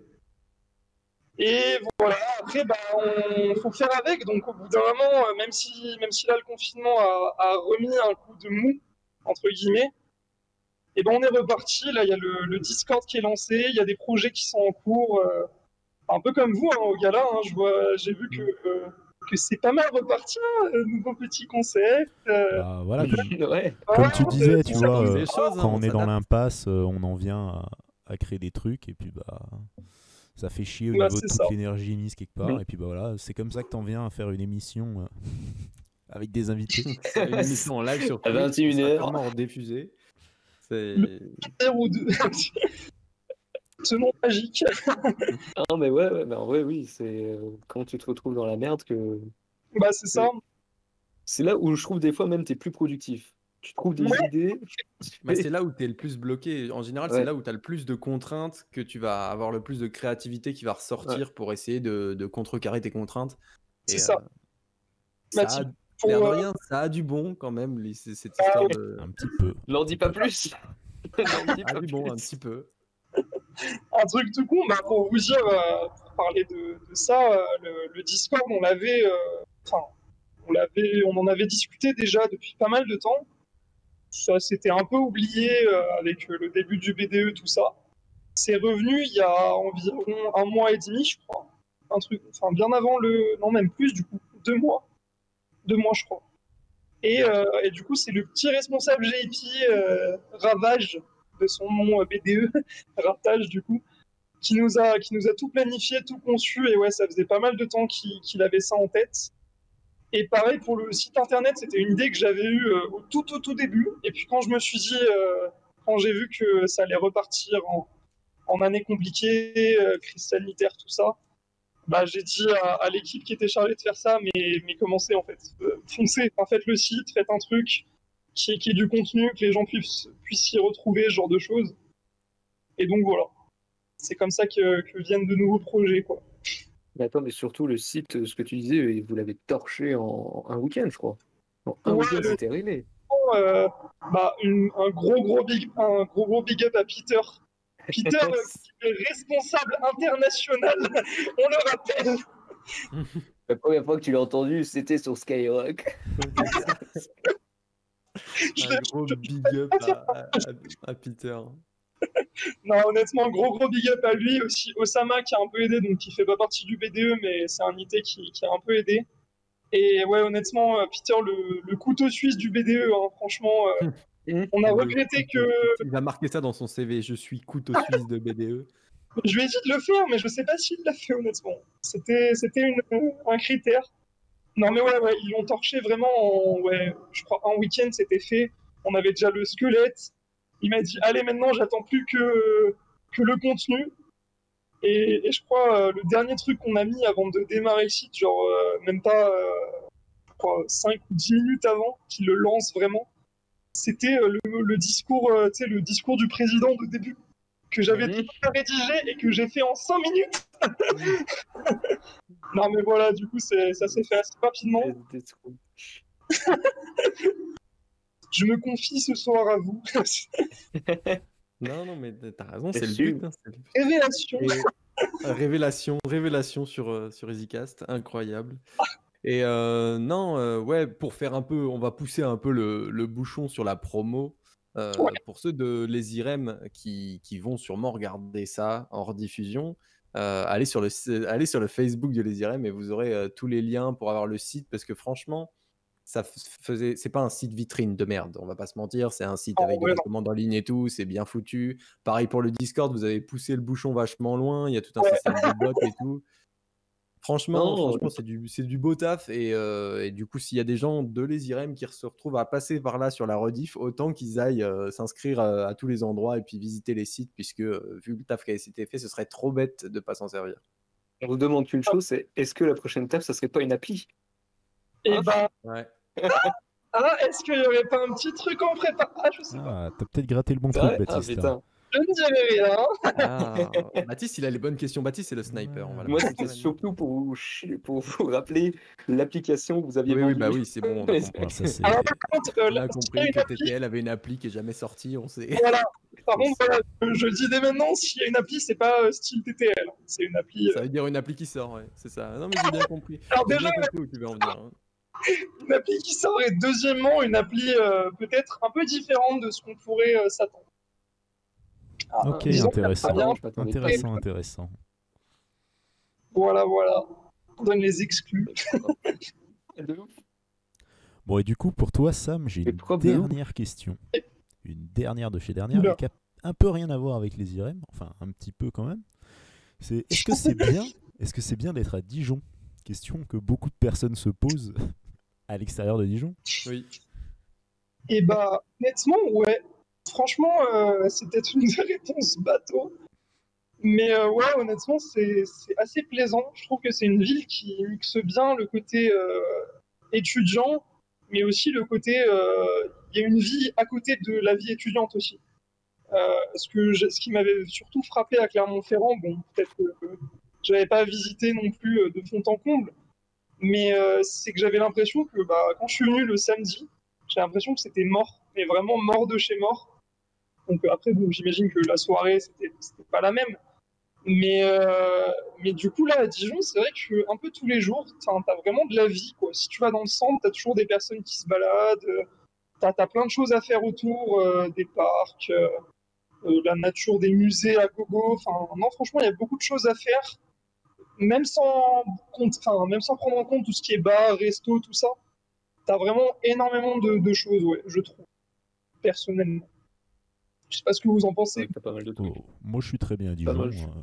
Speaker 3: Et voilà, après, bah, on faut faire avec. Donc, au bout d'un moment, euh, même si, même si là, le confinement a, a remis un coup de mou, entre guillemets, Et ben on est reparti, là il y a le, le Discord qui est lancé, il y a des projets qui sont en cours, euh, un peu comme vous hein, au gala, hein, je vois, j'ai vu que, euh, que c'est pas mal reparti, hein, euh, nouveau petit concept. Euh...
Speaker 1: Bah, voilà, comme,
Speaker 4: Ouais.
Speaker 1: comme
Speaker 3: Ouais,
Speaker 1: tu disais, tu
Speaker 5: ça
Speaker 1: vois,
Speaker 5: bouge
Speaker 1: euh,
Speaker 5: des choses, hein,
Speaker 1: quand
Speaker 5: on
Speaker 1: on est dans
Speaker 5: s'adapte.
Speaker 1: l'impasse, euh, on en vient à, à créer des trucs et puis bah ça fait chier au
Speaker 3: Bah,
Speaker 1: niveau de
Speaker 3: c'est
Speaker 1: toute
Speaker 3: ça.
Speaker 1: l'énergie mise quelque part
Speaker 4: Mm.
Speaker 1: et puis bah voilà, c'est comme ça que t'en viens à faire une émission euh, avec des invités.
Speaker 5: C'est une émission en live sur
Speaker 4: À
Speaker 5: Twitch,
Speaker 4: vingt et une
Speaker 5: qui sera
Speaker 4: heures.
Speaker 5: sûrement rediffusée. C'est...
Speaker 3: Faire ou deux. Ce nom magique.
Speaker 4: Ah, mais ouais, ouais, mais en vrai, oui, c'est euh, quand tu te retrouves dans la merde que
Speaker 3: Bah c'est ça.
Speaker 4: c'est là où je trouve des fois même t'es plus productif. Tu trouves des
Speaker 3: Ouais.
Speaker 4: idées.
Speaker 5: Bah, c'est là où tu es le plus bloqué. En général,
Speaker 4: Ouais.
Speaker 5: c'est là où tu as le plus de contraintes, que tu vas avoir le plus de créativité qui va ressortir pour essayer de, de contrecarrer tes contraintes.
Speaker 3: C'est
Speaker 5: Et,
Speaker 3: ça.
Speaker 5: euh, ça a,
Speaker 3: Mathilde, pour,
Speaker 5: l'air de
Speaker 3: euh,
Speaker 5: rien, ça a du bon quand même, les- c- cette
Speaker 3: Ah,
Speaker 5: histoire
Speaker 3: ouais.
Speaker 5: de.
Speaker 1: Un petit peu.
Speaker 4: N'en dis pas plus. N'en dis
Speaker 5: Ah
Speaker 4: pas
Speaker 5: du bon, un
Speaker 4: plus.
Speaker 5: petit peu.
Speaker 3: un truc tout con, bah, pour vous dire, euh, pour parler de, de ça, euh, le, le Discord, on l'avait, euh, enfin, on l'avait, on en avait discuté déjà depuis pas mal de temps. Ça s'était un peu oublié euh, avec le début du B D E, tout ça. C'est revenu il y a environ un mois et demi, je crois. Un truc, enfin bien avant le, non même plus du coup, deux mois, deux mois je crois. Et, euh, et du coup, c'est le petit responsable G I P euh, Ravage de son nom euh, B D E, Raptage du coup, qui nous a qui nous a tout planifié, tout conçu. Et ouais, ça faisait pas mal de temps qu'il qu'il avait ça en tête. Et pareil pour le site internet, c'était une idée que j'avais eue euh, au tout tout tout début. Et puis quand je me suis dit, euh, quand j'ai vu que ça allait repartir en, en année compliquée, euh, crise sanitaire, tout ça, bah j'ai dit à, à l'équipe qui était chargée de faire ça, mais, mais commencez en fait, euh, foncez, enfin, faites le site, faites un truc qui est, qui est du contenu, que les gens puissent, puissent s'y retrouver, ce genre de choses. Et donc voilà, c'est comme ça que, que viennent de nouveaux projets, quoi.
Speaker 4: Mais attends, mais surtout le site, ce que tu disais, vous l'avez torché en un week-end, je crois. En un
Speaker 3: Ouais,
Speaker 4: week-end,
Speaker 3: le-
Speaker 4: c'était réglé.
Speaker 3: Euh, bah, une- un gros gros big, un gros gros big up à Peter. Peter, euh, qui est responsable international, on le rappelle.
Speaker 4: La première fois que tu l'as entendu, c'était sur Skyrock.
Speaker 3: Je
Speaker 5: Un
Speaker 3: l'ai-
Speaker 5: gros
Speaker 3: je-
Speaker 5: big up à, à- à Peter.
Speaker 3: Non, honnêtement, gros gros big up à lui aussi. Osama qui a un peu aidé, donc qui fait pas partie du B D E, mais c'est un I T qui, qui a un peu aidé. Et ouais, honnêtement, euh, Peter, le, le couteau suisse du B D E, hein, franchement, euh, on a
Speaker 5: Le
Speaker 3: regretté
Speaker 5: couteau-
Speaker 3: que.
Speaker 5: Il va marquer ça dans son C V. Je suis couteau suisse de B D E.
Speaker 3: Je lui ai dit de le faire, mais je sais pas s'il l'a fait, honnêtement. C'était, c'était une, un critère. Non, mais ouais, ouais, ils l'ont torché vraiment en, ouais, je crois, un week-end, c'était fait. On avait déjà le squelette. Il m'a dit, allez, maintenant, j'attends plus que, que le contenu. Et, et je crois, euh, le dernier truc qu'on a mis avant de démarrer le site, genre, euh, même pas, euh, je crois, cinq ou dix minutes avant qu'il le lance vraiment, c'était euh, le, le discours, euh, tu sais, le discours du président de début, que j'avais
Speaker 4: Mhm.
Speaker 3: tout rédigé et que j'ai fait en cinq minutes. Non, mais voilà, du coup, c'est, ça s'est fait assez rapidement.
Speaker 4: C'était trop-
Speaker 3: Je me confie ce soir à vous.
Speaker 5: Non, non, mais t'as raison,
Speaker 4: C'est
Speaker 5: c'est le
Speaker 4: sûr.
Speaker 5: but. hein, c'est le but.
Speaker 3: Révélation.
Speaker 5: Et- révélation, révélation sur, euh, sur EasyCast, incroyable. Et euh, non, euh, ouais, pour faire un peu, on va pousser un peu le, le bouchon sur la promo. Euh,
Speaker 3: Ouais.
Speaker 5: Pour ceux de Les Irem qui, qui vont sûrement regarder ça en rediffusion, euh, allez, sur le, allez sur le Facebook de Les Irem et vous aurez euh, tous les liens pour avoir le site parce que franchement, ça f- faisait, c'est pas un site vitrine de merde, on va pas se mentir, c'est un site
Speaker 3: Oh,
Speaker 5: avec
Speaker 3: ouais,
Speaker 5: des
Speaker 3: non.
Speaker 5: commandes en ligne et tout, c'est bien foutu. Pareil pour le Discord, vous avez poussé le bouchon vachement loin, il y a tout un
Speaker 3: Ouais.
Speaker 5: système de bots et tout. Franchement,
Speaker 4: Non.
Speaker 5: franchement c'est du, c'est du beau taf et, euh, et du coup, s'il y a des gens de Les Irem qui se retrouvent à passer par là sur la rediff, autant qu'ils aillent euh, s'inscrire à, à tous les endroits et puis visiter les sites, puisque euh, vu le taf qui a été fait, ce serait trop bête de pas s'en servir.
Speaker 4: On vous demande qu'une chose, c'est est-ce que la prochaine table, ça serait pas une appli?
Speaker 3: Et ben,
Speaker 5: Ouais.
Speaker 3: ah, est-ce qu'il y aurait pas un petit truc en prépa? Ah, je sais pas.
Speaker 1: Ah, t'as peut-être gratté le bon
Speaker 4: C'est
Speaker 1: truc,
Speaker 4: vrai? Ah
Speaker 1: Baptiste. hein.
Speaker 4: putain.
Speaker 3: Je ne dirai rien.
Speaker 5: Ah, Baptiste, il a les bonnes questions. Baptiste, c'est le sniper. on va
Speaker 4: Moi,
Speaker 5: l'appeler.
Speaker 4: c'était surtout pour vous, chi- pour vous rappeler l'application que vous aviez
Speaker 5: Oui, oui,
Speaker 4: vendue.
Speaker 5: bah oui, c'est bon, on a compris.
Speaker 1: Ah, ça, c'est-
Speaker 3: Alors, par contre, euh,
Speaker 5: On
Speaker 3: là,
Speaker 5: a
Speaker 3: s'il y
Speaker 5: compris
Speaker 3: a une
Speaker 5: que
Speaker 3: appli,
Speaker 5: T T L avait une appli qui est jamais sortie, on sait.
Speaker 3: voilà. Par contre, voilà, euh, je le dis dès maintenant, s'il y a une appli, c'est pas euh, style T T L. C'est une appli.
Speaker 5: Ça
Speaker 3: euh,
Speaker 5: veut dire une appli qui sort, ouais, c'est ça. Non, mais j'ai bien compris.
Speaker 3: Alors
Speaker 5: J'ai
Speaker 3: déjà,
Speaker 5: bien compris où tu veux en venir. hein.
Speaker 3: une appli qui sort et deuxièmement, une appli euh, peut-être un peu différente de ce qu'on pourrait euh, s'attendre. Ah,
Speaker 1: Ok,
Speaker 3: disons
Speaker 1: intéressant.
Speaker 3: que ça vient.
Speaker 4: Je m'attendais pas.
Speaker 1: Intéressant, intéressant.
Speaker 3: Voilà, voilà. On donne les exclus.
Speaker 4: De ouf.
Speaker 1: Bon, et du coup, pour toi, Sam, j'ai
Speaker 4: Les
Speaker 1: une
Speaker 4: profs de loup.
Speaker 1: dernière question. Une dernière de chez dernière,
Speaker 3: Oula.
Speaker 1: et qui a un peu rien à voir avec les I R M, enfin un petit peu quand même. C'est est-ce que c'est bien, est-ce que c'est bien d'être à Dijon? Question que beaucoup de personnes se posent à l'extérieur de Dijon.
Speaker 5: Oui.
Speaker 3: Et bah, honnêtement, ouais. Franchement, euh, c'est peut-être une réponse bateau. Mais euh, ouais, honnêtement, c'est c'est assez plaisant. Je trouve que c'est une ville qui mixe bien le côté euh, étudiant, mais aussi le côté. euh, Il y a une vie à côté de la vie étudiante aussi. Euh, ce, que je- ce qui m'avait surtout frappé à Clermont-Ferrand, bon, peut-être que euh, j'avais pas visité non plus euh, de fond en comble, mais euh, c'est que j'avais l'impression que bah, quand je suis venu le samedi, j'ai l'impression que c'était mort, mais vraiment mort de chez mort. Donc euh, après, bon, j'imagine que la soirée, c'était c'était pas la même. Mais, euh, mais du coup, là, à Dijon, c'est vrai que un peu tous les jours, t'as, t'as vraiment de la vie, quoi. Si tu vas dans le centre, t'as toujours des personnes qui se baladent, euh, t'as, t'as plein de choses à faire autour, euh, des parcs, euh, euh, la nature, des musées à gogo. Enfin, non, franchement, il y a beaucoup de choses à faire, même sans, compte, enfin, même sans prendre en compte tout ce qui est bar, resto, tout ça. T'as vraiment énormément de, de choses, ouais, je trouve, personnellement. Je sais pas ce que vous en pensez.
Speaker 4: Ouais, t'as pas mal de trucs.
Speaker 1: Oh, moi, je suis très bien à Dijon.
Speaker 4: mal.
Speaker 1: euh.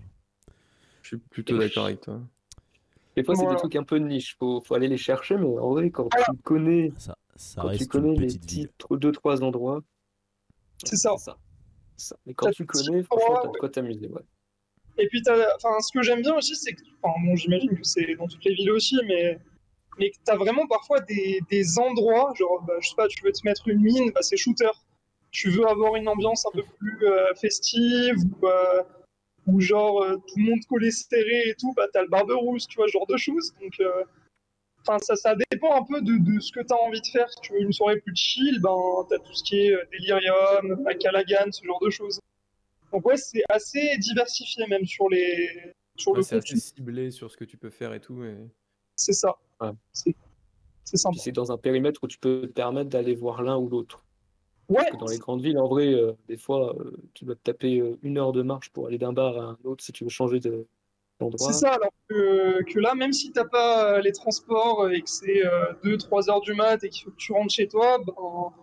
Speaker 5: Je suis plutôt d'accord avec toi.
Speaker 4: Des fois, c'est
Speaker 3: Voilà.
Speaker 4: des trucs un peu de niche. Faut, faut aller les chercher, mais en vrai, quand tu connais,
Speaker 1: Ça, ça
Speaker 4: quand tu
Speaker 1: reste
Speaker 4: connais
Speaker 1: une
Speaker 4: les
Speaker 1: petite ville.
Speaker 4: petits deux, trois endroits,
Speaker 3: C'est ça.
Speaker 4: c'est ça. C'est ça. Mais quand
Speaker 3: T'as
Speaker 4: tu
Speaker 3: des petits
Speaker 4: connais, franchement,
Speaker 3: endroits,
Speaker 4: t'as de quoi t'amuser. Ouais.
Speaker 3: Et puis, t'as, enfin, ce que j'aime bien aussi, c'est que, enfin, bon, j'imagine que c'est dans toutes les villes aussi, mais, mais que t'as vraiment parfois des, des endroits, genre, bah, je sais pas, tu veux te mettre une mine, bah, c'est shooter. Tu veux avoir une ambiance un peu plus euh, festive, ou, euh, ou genre, euh, tout le monde collé serré et tout, bah, t'as le Barberousse, tu vois, ce genre de choses. Donc, euh, enfin, ça, ça dépend un peu de, de ce que t'as envie de faire. Si tu veux une soirée plus chill, ben, t'as tout ce qui est euh, Delirium, Calagan, ce genre de choses. Donc ouais, c'est assez diversifié même sur les sur
Speaker 5: Ouais,
Speaker 3: le
Speaker 5: c'est assez
Speaker 3: contenu.
Speaker 5: ciblé sur ce que tu peux faire et tout. Mais...
Speaker 3: C'est ça.
Speaker 4: Ouais.
Speaker 3: C'est c'est sympa.
Speaker 4: Puis c'est dans un périmètre où tu peux te permettre d'aller voir l'un ou l'autre.
Speaker 3: Ouais,
Speaker 4: Parce que dans les grandes villes, en vrai, euh, des fois, euh, tu dois te taper euh, une heure de marche pour aller d'un bar à un autre si tu veux changer de-
Speaker 3: c'est
Speaker 4: d'endroit.
Speaker 3: ça. Alors que, que là, même si t'as pas euh, les transports et que c'est euh, deux trois heures du mat et qu'il faut que tu rentres chez toi, ben,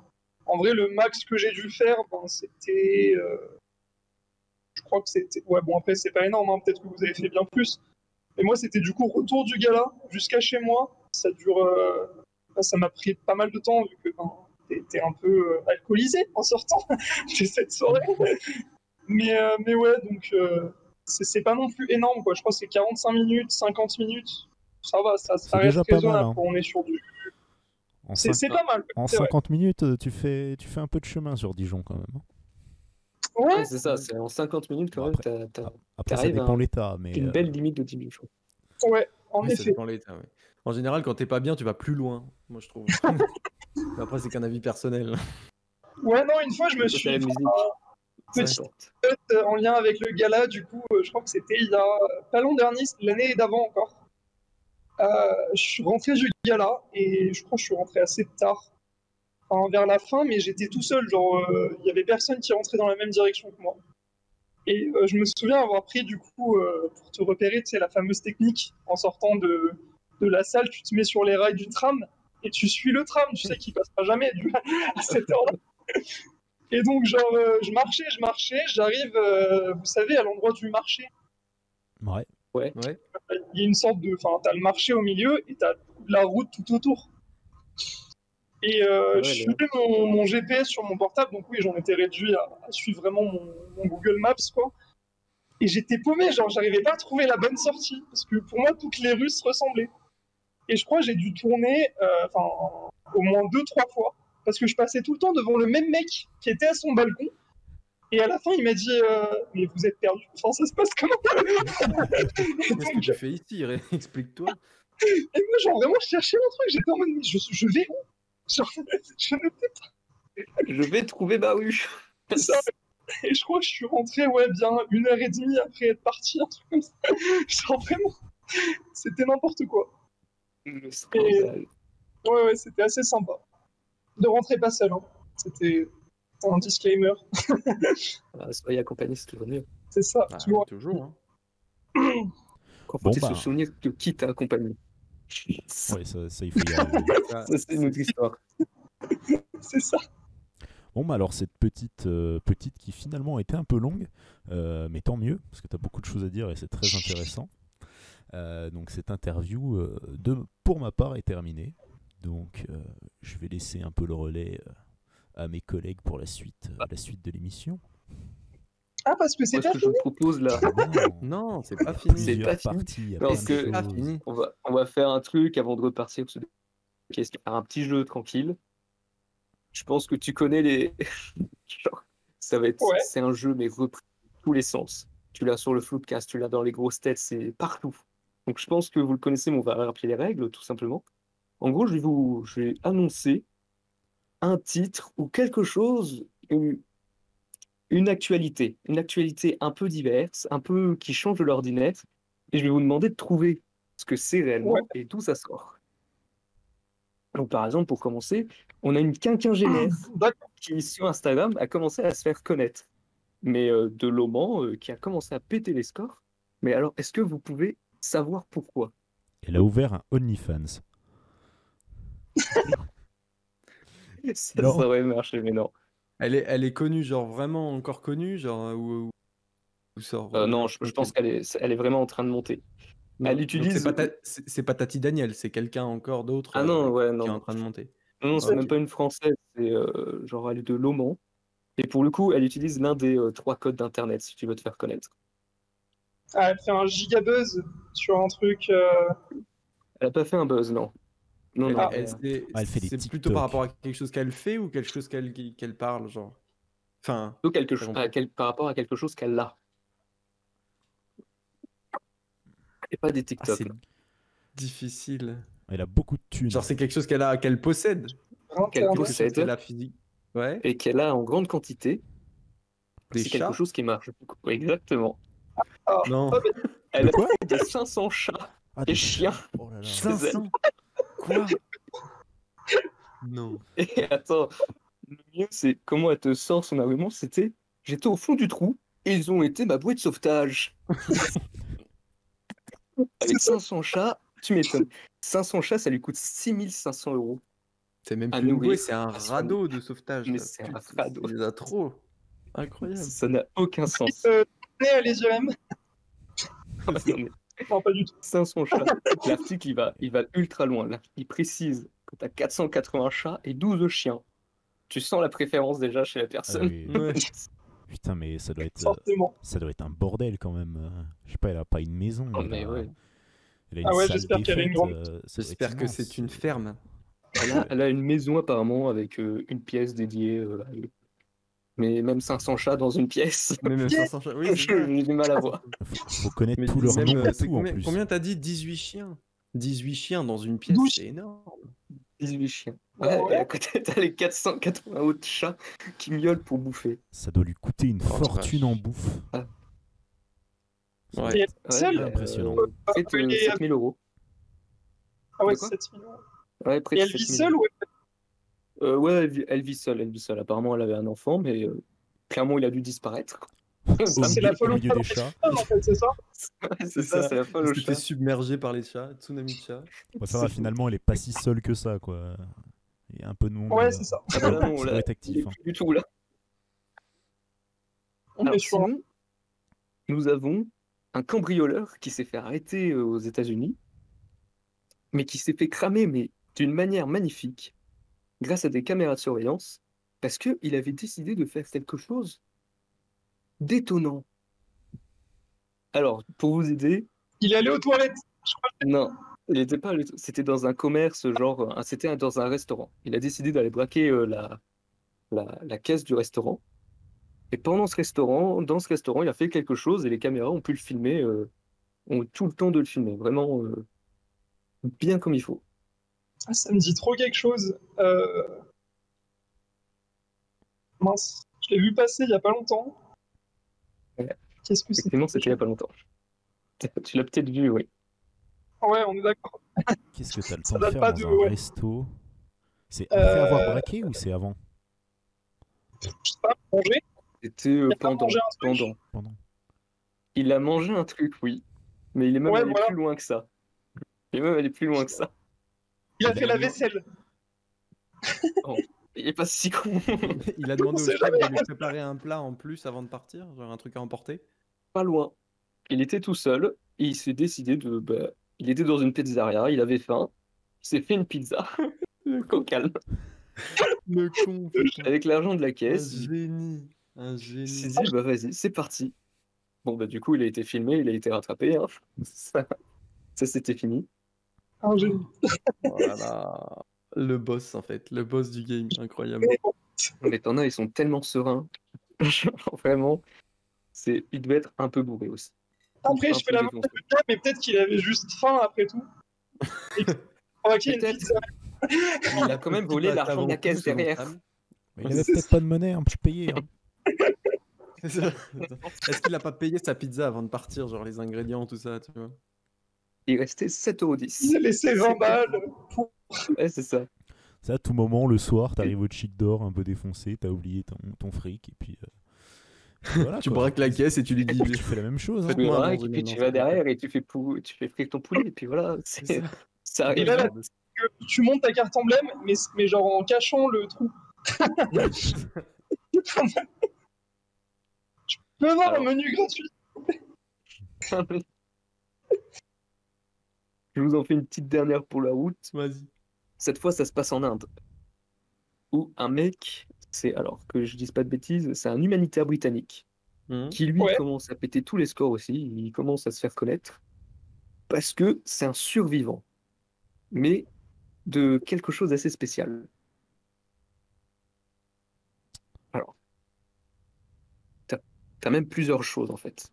Speaker 3: en vrai, le max que j'ai dû faire, ben, c'était, euh, je crois que c'était, ouais bon après c'est pas énorme, hein, peut-être que vous avez fait bien plus. Mais moi, c'était du coup retour du gala jusqu'à chez moi. Ça dure, euh, ça m'a pris pas mal de temps vu que ben, t'es un peu euh, alcoolisé en sortant de cette soirée. Mais, euh, mais ouais, donc euh, c'est pas non plus énorme, quoi. Je crois que c'est quarante-cinq minutes, cinquante minutes. Ça va, ça, ça
Speaker 1: C'est
Speaker 3: reste
Speaker 1: déjà pas mal,
Speaker 3: raisonnable.
Speaker 1: hein.
Speaker 3: Quoi. On est sur du.
Speaker 1: En,
Speaker 3: C'est
Speaker 1: cinq-
Speaker 3: pas mal.
Speaker 1: en
Speaker 3: c'est vrai.
Speaker 1: cinquante minutes, euh, tu fais, tu fais un peu de chemin sur Dijon quand même. hein.
Speaker 3: Ouais,
Speaker 4: Ouais, c'est ça, c'est en cinquante minutes quand
Speaker 1: Bon,
Speaker 4: même,
Speaker 1: après,
Speaker 4: t'as, t'as
Speaker 1: Après, ça
Speaker 4: t'arrives à
Speaker 1: dépend
Speaker 4: un-
Speaker 1: l'état, mais
Speaker 4: une
Speaker 1: euh,
Speaker 4: belle limite de dix minutes, je crois.
Speaker 3: ouais, en
Speaker 5: Oui, ça
Speaker 3: effet.
Speaker 5: dépend de l'état. Ouais. En général, quand t'es pas bien, tu vas plus loin, moi je trouve. Mais après, c'est qu'un avis personnel.
Speaker 3: Ouais, non, une fois, je me
Speaker 4: Parce que
Speaker 3: suis.
Speaker 4: la musique,
Speaker 3: Petite
Speaker 4: ça importe.
Speaker 3: euh, en lien avec le gala, du coup, euh, je crois que c'était il y a euh, pas l'an dernier, l'année d'avant encore. Euh, je suis rentré du gala et je crois que je suis rentré assez tard, enfin, vers la fin, mais j'étais tout seul, genre euh, il y avait personne qui rentrait dans la même direction que moi. Et euh, je me souviens avoir pris du coup euh, pour te repérer, tu sais, la fameuse technique en sortant de, de la salle, tu te mets sur les rails du tram et tu suis le tram, tu sais qu'il passera jamais du, à cette heure-là. Et donc genre euh, je marchais, je marchais, j'arrive, euh, vous savez, à l'endroit du marché.
Speaker 1: ouais.
Speaker 4: Ouais.
Speaker 5: Ouais.
Speaker 3: Il y a une sorte de, enfin, t'as le marché au milieu et t'as la route tout autour. Et euh,
Speaker 4: Ouais,
Speaker 3: je
Speaker 4: les-
Speaker 3: suivais mon, mon G P S sur mon portable, donc oui, j'en étais réduit à, à suivre vraiment mon, mon Google Maps, quoi. Et j'étais paumé, genre, j'arrivais pas à trouver la bonne sortie, parce que pour moi, toutes les rues se ressemblaient. Et je crois que j'ai dû tourner, euh, enfin, au moins deux, trois fois, parce que je passais tout le temps devant le même mec qui était à son balcon. Et à la fin, il m'a dit euh, mais vous êtes perdu. Enfin, ça se passe comment Et
Speaker 5: Qu'est-ce que
Speaker 3: donc,
Speaker 5: tu fais ici Ré- Explique-toi.
Speaker 3: et moi, genre, vraiment, je cherchais mon truc. J'étais en mode, mais je, je vais où Genre, je ne sais pas
Speaker 4: Je vais trouver ma rue.
Speaker 3: ça. Et je crois que je suis rentré, ouais, bien une heure et demie après être parti, un truc comme ça. Genre, vraiment, c'était n'importe quoi.
Speaker 4: Le scandale.
Speaker 3: Ouais, ouais, c'était assez sympa. De rentrer pas seul, hein. C'était Un disclaimer.
Speaker 4: Ah, soyez accompagné, c'est toujours mieux.
Speaker 3: C'est ça,
Speaker 5: Ah,
Speaker 3: toujours.
Speaker 5: toujours. Hein.
Speaker 4: Quand
Speaker 1: Bon,
Speaker 4: faut
Speaker 1: bah.
Speaker 4: se souvenir de qui t'a accompagné.
Speaker 1: Ouais, ça, ça, il faut y arriver.
Speaker 5: Ça,
Speaker 4: Ça, c'est une autre histoire.
Speaker 3: C'est ça.
Speaker 1: Bon, bah alors cette petite, euh, petite qui finalement a été un peu longue, euh, mais tant mieux, parce que tu as beaucoup de choses à dire et c'est très intéressant. Euh, donc cette interview, euh, de, pour ma part, est terminée. Donc euh, je vais laisser un peu le relais euh, à mes collègues pour la suite, euh, la suite de l'émission.
Speaker 3: Ah, parce que
Speaker 4: Moi,
Speaker 3: c'est
Speaker 4: ce
Speaker 3: pas
Speaker 4: que je vous propose là,
Speaker 1: Ah non,
Speaker 5: Non, c'est pas
Speaker 1: il y a
Speaker 5: fini.
Speaker 4: C'est
Speaker 1: plusieurs
Speaker 4: pas fini.
Speaker 1: parties, il y a
Speaker 4: Non,
Speaker 1: plein
Speaker 4: parce
Speaker 1: de
Speaker 4: que-
Speaker 1: choses.
Speaker 5: Pas fini.
Speaker 4: on va, on va faire un truc avant de repartir sur des questions. Faire un petit jeu tranquille. Je pense que tu connais les. Genre, ça va être.
Speaker 3: Ouais.
Speaker 4: C'est un jeu, mais repris dans tous les sens. Tu l'as sur le Floodcast, tu l'as dans les grosses têtes, c'est partout. Donc je pense que vous le connaissez, mais on va rappeler les règles, tout simplement. En gros, je vais vous je vais annoncer un titre ou quelque chose, une, une actualité, une actualité un peu diverse, un peu qui change de l'ordinaire, et je vais vous demander de trouver ce que c'est réellement
Speaker 3: Ouais.
Speaker 4: et d'où ça sort. Donc par exemple, pour commencer, on a une quinquagénaire
Speaker 3: D'accord.
Speaker 4: qui, sur Instagram, a commencé à se faire connaître, mais euh, de Loman, euh, qui a commencé à péter les scores. Mais alors, est-ce que vous pouvez savoir pourquoi?
Speaker 1: Elle a ouvert un OnlyFans.
Speaker 4: Ça,
Speaker 1: Non.
Speaker 4: ça aurait marché, mais non.
Speaker 5: Elle est, elle est connue, genre vraiment encore connue, genre où, où sort.
Speaker 4: Euh,
Speaker 5: euh,
Speaker 4: non, je, je pense qu'elle est, elle est vraiment en train de monter.
Speaker 5: Non,
Speaker 4: elle
Speaker 5: donc
Speaker 4: utilise-
Speaker 5: C'est pas, ta- c'est- c'est pas Tati Daniel, c'est quelqu'un encore d'autre
Speaker 4: Ah non,
Speaker 5: euh,
Speaker 4: ouais,
Speaker 5: qui
Speaker 4: non.
Speaker 5: est en train de monter.
Speaker 4: Non, non, c'est
Speaker 5: Ok.
Speaker 4: même pas une française, c'est euh, genre elle est de Loman. Et pour le coup, elle utilise l'un des euh, trois codes d'internet si tu veux te faire connaître.
Speaker 3: Ah, elle fait un gigabuzz sur un truc. euh,
Speaker 4: Elle a pas fait un buzz, non. Non,
Speaker 5: Elle,
Speaker 4: non.
Speaker 5: elle-
Speaker 4: elle-
Speaker 5: c'est
Speaker 1: Ah, elle fait des
Speaker 5: c'est
Speaker 1: TikTok.
Speaker 5: plutôt par rapport à quelque chose qu'elle fait ou quelque chose qu'elle qu'elle parle, genre. Enfin,
Speaker 4: plutôt quelque
Speaker 5: j'ai
Speaker 4: chose
Speaker 5: compris.
Speaker 4: à quel- par rapport à quelque chose qu'elle a. Et pas des
Speaker 5: Ah,
Speaker 4: TikTok.
Speaker 5: c'est difficile.
Speaker 1: Elle a beaucoup de thunes.
Speaker 5: Genre, c'est quelque chose qu'elle a, qu'elle possède.
Speaker 3: Internet.
Speaker 4: Quelque
Speaker 5: Quelque
Speaker 4: chose
Speaker 5: chose
Speaker 4: possède.
Speaker 5: qu'elle a physique. Ouais.
Speaker 4: Et qu'elle a en grande quantité.
Speaker 5: Des
Speaker 4: C'est
Speaker 5: chats.
Speaker 4: quelque chose qui marche. Oui, exactement.
Speaker 3: Ah,
Speaker 5: Non.
Speaker 3: ah, mais
Speaker 4: Elle
Speaker 1: De quoi
Speaker 4: a de cinq cents chats
Speaker 1: Ah,
Speaker 4: et
Speaker 1: des
Speaker 4: chiens.
Speaker 1: Oh là là.
Speaker 4: cinq cents.
Speaker 5: Quoi? Non.
Speaker 4: Et attends, le mieux, c'est comment elle te sort son argument, c'était « J'étais au fond du trou et ils ont été ma bouée de sauvetage. » Avec cinq cents chats, tu m'étonnes. cinq cents chats, ça lui coûte six mille cinq cents euros.
Speaker 5: C'est même
Speaker 4: À
Speaker 5: plus une
Speaker 4: nourrir,
Speaker 5: bouée, c'est un
Speaker 4: à soigner.
Speaker 5: radeau de sauvetage.
Speaker 4: Mais
Speaker 5: là.
Speaker 4: c'est un
Speaker 5: Putain,
Speaker 4: radeau.
Speaker 5: Il y en a trop. Incroyable.
Speaker 4: Ça n'a aucun sens.
Speaker 3: euh, né à les I R M.
Speaker 4: Non, mais
Speaker 3: Non, pas du tout.
Speaker 4: cinq cents chats. L'article, il va, il va ultra loin. L'article, il précise que tu as quatre cent quatre-vingts chats et douze chiens. Tu sens la préférence déjà chez la personne.
Speaker 1: Ah oui.
Speaker 5: Ouais.
Speaker 1: Putain, mais ça doit être, euh,
Speaker 3: Forcément.
Speaker 1: ça doit être un bordel quand même. euh. Je sais pas, elle a pas une maison.
Speaker 4: Oh,
Speaker 1: elle,
Speaker 4: mais
Speaker 1: a,
Speaker 4: ouais.
Speaker 1: elle a une
Speaker 3: Ah ouais,
Speaker 1: salle
Speaker 3: j'espère qu'elle a une
Speaker 1: défaite,
Speaker 3: grande-
Speaker 1: euh, ça doit être
Speaker 5: J'espère que
Speaker 1: immense.
Speaker 5: c'est une ferme.
Speaker 4: Elle a, elle a une maison apparemment avec euh, une pièce dédiée euh, à elle. Mais même cinq cents chats dans une pièce,
Speaker 5: Mais même cinq cents chats. Oui, c'est ça.
Speaker 4: j'ai du mal à voir.
Speaker 1: Faut, faut connaître
Speaker 5: Mais
Speaker 1: tous leurs
Speaker 5: même,
Speaker 1: noms
Speaker 5: euh,
Speaker 1: et
Speaker 5: c'est
Speaker 1: tout en
Speaker 5: combien,
Speaker 1: plus.
Speaker 5: combien t'as dit? dix-huit chiens. dix-huit chiens dans une pièce,
Speaker 3: douze.
Speaker 5: c'est énorme.
Speaker 4: dix-huit chiens. Ouais,
Speaker 3: Ouais.
Speaker 4: et à côté, t'as les quatre cent quatre-vingts autres chats qui miaulent pour bouffer.
Speaker 1: Ça doit lui coûter une
Speaker 5: Oh, la
Speaker 1: fortune
Speaker 5: vache.
Speaker 1: en bouffe.
Speaker 4: Ah.
Speaker 5: Ouais.
Speaker 3: Et elle est
Speaker 4: Ouais,
Speaker 3: seule.
Speaker 4: bah,
Speaker 1: Impressionnant.
Speaker 4: euh, près de
Speaker 3: Elle est-
Speaker 4: sept mille euros.
Speaker 3: Ah ouais,
Speaker 4: de quoi
Speaker 3: sept millions.
Speaker 4: Ouais, près
Speaker 3: Et
Speaker 4: de
Speaker 3: elle vit
Speaker 4: sept mille
Speaker 3: seule
Speaker 4: euros.
Speaker 3: ou elle...
Speaker 4: Euh, ouais, elle vit, elle vit seule, elle vit seule. Apparemment, elle avait un enfant, mais euh, clairement, il a dû disparaître.
Speaker 1: Au
Speaker 3: c'est
Speaker 1: milieu,
Speaker 3: la
Speaker 1: au
Speaker 3: folle
Speaker 1: milieu
Speaker 3: au
Speaker 1: des
Speaker 3: chat.
Speaker 1: chats.
Speaker 3: en fait, c'est ça?
Speaker 4: Ouais, c'est ça, c'est la folle au
Speaker 5: Il s'est fait
Speaker 4: chat.
Speaker 5: submerger par les chats, tsunami de chats.
Speaker 1: Ouais, ça va,
Speaker 4: C'est-
Speaker 1: finalement, elle est pas si seule que ça, quoi. Il y a un peu de monde.
Speaker 3: Ouais,
Speaker 1: euh,
Speaker 3: c'est ça.
Speaker 4: Ah bah là, non,
Speaker 1: ça
Speaker 4: là,
Speaker 1: doit être
Speaker 4: il est
Speaker 1: actif. hein.
Speaker 4: plus du tout là.
Speaker 3: On est
Speaker 4: Alors,
Speaker 3: sur un-
Speaker 4: sinon, nous avons un cambrioleur qui s'est fait arrêter euh, aux États-Unis, mais qui s'est fait cramer, mais d'une manière magnifique, grâce à des caméras de surveillance, parce qu'il avait décidé de faire quelque chose d'étonnant. Alors, pour vous aider,
Speaker 3: Il est allé aux toilettes.
Speaker 4: non, il était pas, allé- c'était dans un commerce, genre, un- c'était dans un restaurant. Il a décidé d'aller braquer euh, la, la, la caisse du restaurant. Et pendant ce restaurant, dans ce restaurant, il a fait quelque chose et les caméras ont pu le filmer, euh, ont eu tout le temps de le filmer, vraiment euh, bien comme il faut.
Speaker 3: Ah, ça me dit trop quelque chose. Euh... Mince. Je l'ai vu passer il y a pas longtemps.
Speaker 4: Ouais.
Speaker 3: Qu'est-ce que c'est?
Speaker 4: Effectivement, c'était il n'y a pas longtemps. Tu l'as peut-être vu, oui.
Speaker 3: Ouais, on est d'accord.
Speaker 1: Qu'est-ce que t'as le
Speaker 3: Ça
Speaker 1: temps de
Speaker 3: date
Speaker 1: faire
Speaker 3: pas
Speaker 1: dans
Speaker 3: de-
Speaker 1: un
Speaker 3: ouais.
Speaker 1: resto? C'est après
Speaker 3: Euh,
Speaker 1: avoir braqué ou c'est avant?
Speaker 3: je sais pas, manger.
Speaker 4: C'était euh,
Speaker 3: Il a pas
Speaker 4: pendant,
Speaker 3: mangé un truc.
Speaker 4: pendant.
Speaker 1: Pendant.
Speaker 4: Il a mangé un truc, oui. Mais il est même
Speaker 3: Ouais,
Speaker 4: allé
Speaker 3: voilà.
Speaker 4: plus loin que ça. Il est même allé plus loin que ça.
Speaker 3: Il a
Speaker 5: Il
Speaker 3: fait
Speaker 5: a
Speaker 3: la
Speaker 5: demandé-
Speaker 3: vaisselle.
Speaker 4: Il est pas si con.
Speaker 5: Il a demandé au
Speaker 3: C'est
Speaker 5: chef de lui préparer un plat en plus avant de partir, genre un truc à emporter.
Speaker 4: Pas loin. Il était tout seul et il s'est décidé de. Bah, il était dans une pizzeria, il avait faim, il s'est fait une pizza. Au calme.
Speaker 5: Le con, putain.
Speaker 4: Avec l'argent de la
Speaker 5: Un
Speaker 4: caisse, il
Speaker 5: génie. Un
Speaker 4: il s'est
Speaker 5: génie.
Speaker 4: dit bah vas-y, c'est parti. Bon bah du coup il a été filmé, il a été rattrapé. Hein. Ça, ça c'était fini.
Speaker 3: Un génie.
Speaker 5: Voilà. Le boss en fait, le boss du game, incroyable.
Speaker 4: Mais t'en as, ils sont tellement sereins. Vraiment, c'est, il devait être un peu bourré aussi.
Speaker 3: Après,
Speaker 4: Un
Speaker 3: je
Speaker 4: peu
Speaker 3: fais la
Speaker 4: défoncé.
Speaker 3: même chose, mais peut-être qu'il avait juste faim après tout. Et qu'il provoquait une
Speaker 4: Peut-être.
Speaker 3: pizza.
Speaker 4: Il a quand même volé l'argent de la caisse derrière.
Speaker 1: Mais il avait peut-être pas de monnaie, hein, je payais. Hein.
Speaker 5: Est-ce qu'il a pas payé sa pizza avant de partir, genre les ingrédients, tout ça, tu vois?
Speaker 4: Il restait sept euros
Speaker 3: Il
Speaker 4: dix.
Speaker 3: a laissé vingt balles. Pour...
Speaker 4: Ouais, c'est ça.
Speaker 1: Ça, à tout moment, le soir, t'arrives au chic d'or un peu défoncé, t'as oublié ton, ton fric, et puis. Euh... puis voilà,
Speaker 5: Tu
Speaker 1: quoi.
Speaker 5: braques la caisse et tu lui dis.
Speaker 1: Tu fais la même chose. Hein.
Speaker 5: Faites-moi
Speaker 4: Tu
Speaker 5: un
Speaker 4: braques,
Speaker 5: bon
Speaker 4: et puis
Speaker 5: non,
Speaker 4: tu
Speaker 5: non,
Speaker 4: vas derrière et tu fais, pou... tu fais frire ton poulet, et puis voilà.
Speaker 5: C'est
Speaker 4: C'est...
Speaker 5: ça.
Speaker 4: Ça
Speaker 3: Et
Speaker 4: arrive.
Speaker 3: là, là, que tu montes ta carte emblème, mais, mais genre en cachant le trou. Tu peux avoir
Speaker 4: Alors.
Speaker 3: un menu gratuit.
Speaker 4: Je vous en fais une petite dernière pour la route.
Speaker 5: Vas-y.
Speaker 4: Cette fois, ça se passe en Inde. Où un mec, c'est alors que je dise pas de bêtises, c'est un humanitaire britannique
Speaker 5: Mhm.
Speaker 4: qui lui
Speaker 3: Ouais.
Speaker 4: commence à péter tous les scores aussi. Il commence à se faire connaître parce que c'est un survivant, mais de quelque chose d'assez spécial. Alors, t'as, t'as même plusieurs choses en fait.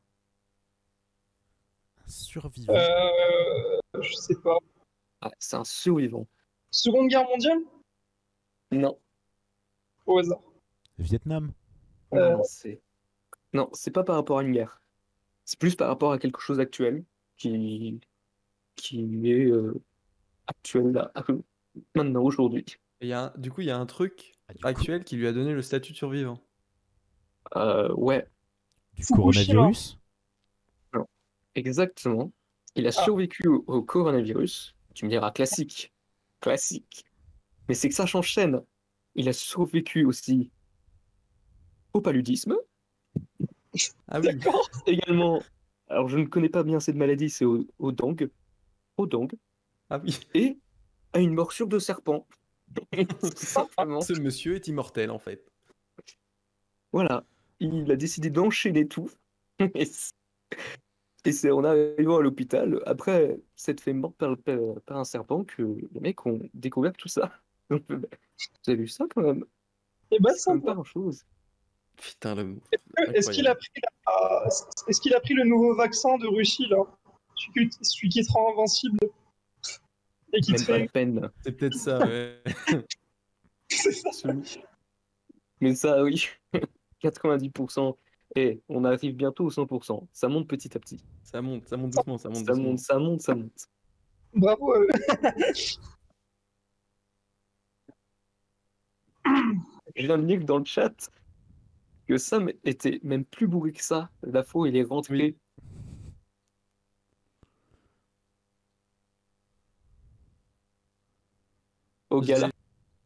Speaker 1: Survivant.
Speaker 3: Euh, je sais pas.
Speaker 4: Ah, c'est un survivant.
Speaker 3: Seconde Guerre mondiale?
Speaker 4: Non,
Speaker 3: Au hasard.
Speaker 1: Vietnam.
Speaker 3: Euh.
Speaker 4: non, c'est non, c'est pas par rapport à une guerre. C'est plus par rapport à quelque chose d'actuel qui qui est euh, actuel là, maintenant aujourd'hui.
Speaker 5: Et il y a un- Du coup, il y a un truc
Speaker 1: Ah, du coup,
Speaker 5: actuel qui lui a donné le statut de survivant.
Speaker 4: Euh, ouais,
Speaker 1: du
Speaker 3: Fukushima.
Speaker 1: coronavirus.
Speaker 4: exactement. Il a
Speaker 3: Ah.
Speaker 4: survécu au, au coronavirus. Tu me diras classique, classique. Mais c'est que ça s'enchaîne. Il a survécu aussi au paludisme.
Speaker 5: Ah oui.
Speaker 3: D'accord.
Speaker 4: Également, alors je ne connais pas bien cette maladie, c'est au, au dengue, au dengue,
Speaker 5: Ah oui.
Speaker 4: et à une morsure de serpent. Tout simplement.
Speaker 5: Ce monsieur est immortel en fait.
Speaker 4: Voilà, il a décidé d'enchaîner tout. Et c'est- et c'est en arrivant à l'hôpital, après s'être fait mordre par, par- par un serpent, que les mecs ont découvert tout ça. Donc, bah, vous avez vu ça quand même?
Speaker 3: Et bah,
Speaker 4: C'est quand même
Speaker 3: sympa.
Speaker 4: pas grand-chose.
Speaker 5: Putain, le.
Speaker 3: Est-ce qu'il a pris la... Est-ce qu'il a pris le nouveau vaccin de Russie là? Celui qui, celui qui te rend invincible et qui te
Speaker 4: Même pas
Speaker 3: fait.
Speaker 4: la peine.
Speaker 5: C'est peut-être ça, ouais.
Speaker 3: C'est ça.
Speaker 4: Celui- Mais ça, oui, quatre-vingt-dix pour cent. Et on arrive bientôt au cent pour cent. Ça monte petit à petit.
Speaker 5: Ça monte, ça monte doucement, ça monte
Speaker 4: Ça
Speaker 5: doucement.
Speaker 4: monte, ça monte, ça monte.
Speaker 3: Bravo. euh.
Speaker 4: Je viens de lire dans le chat que Sam était même plus bourré que ça. La fois où il est rentré.
Speaker 5: Oui.
Speaker 4: Au
Speaker 5: J'ai-
Speaker 4: gala.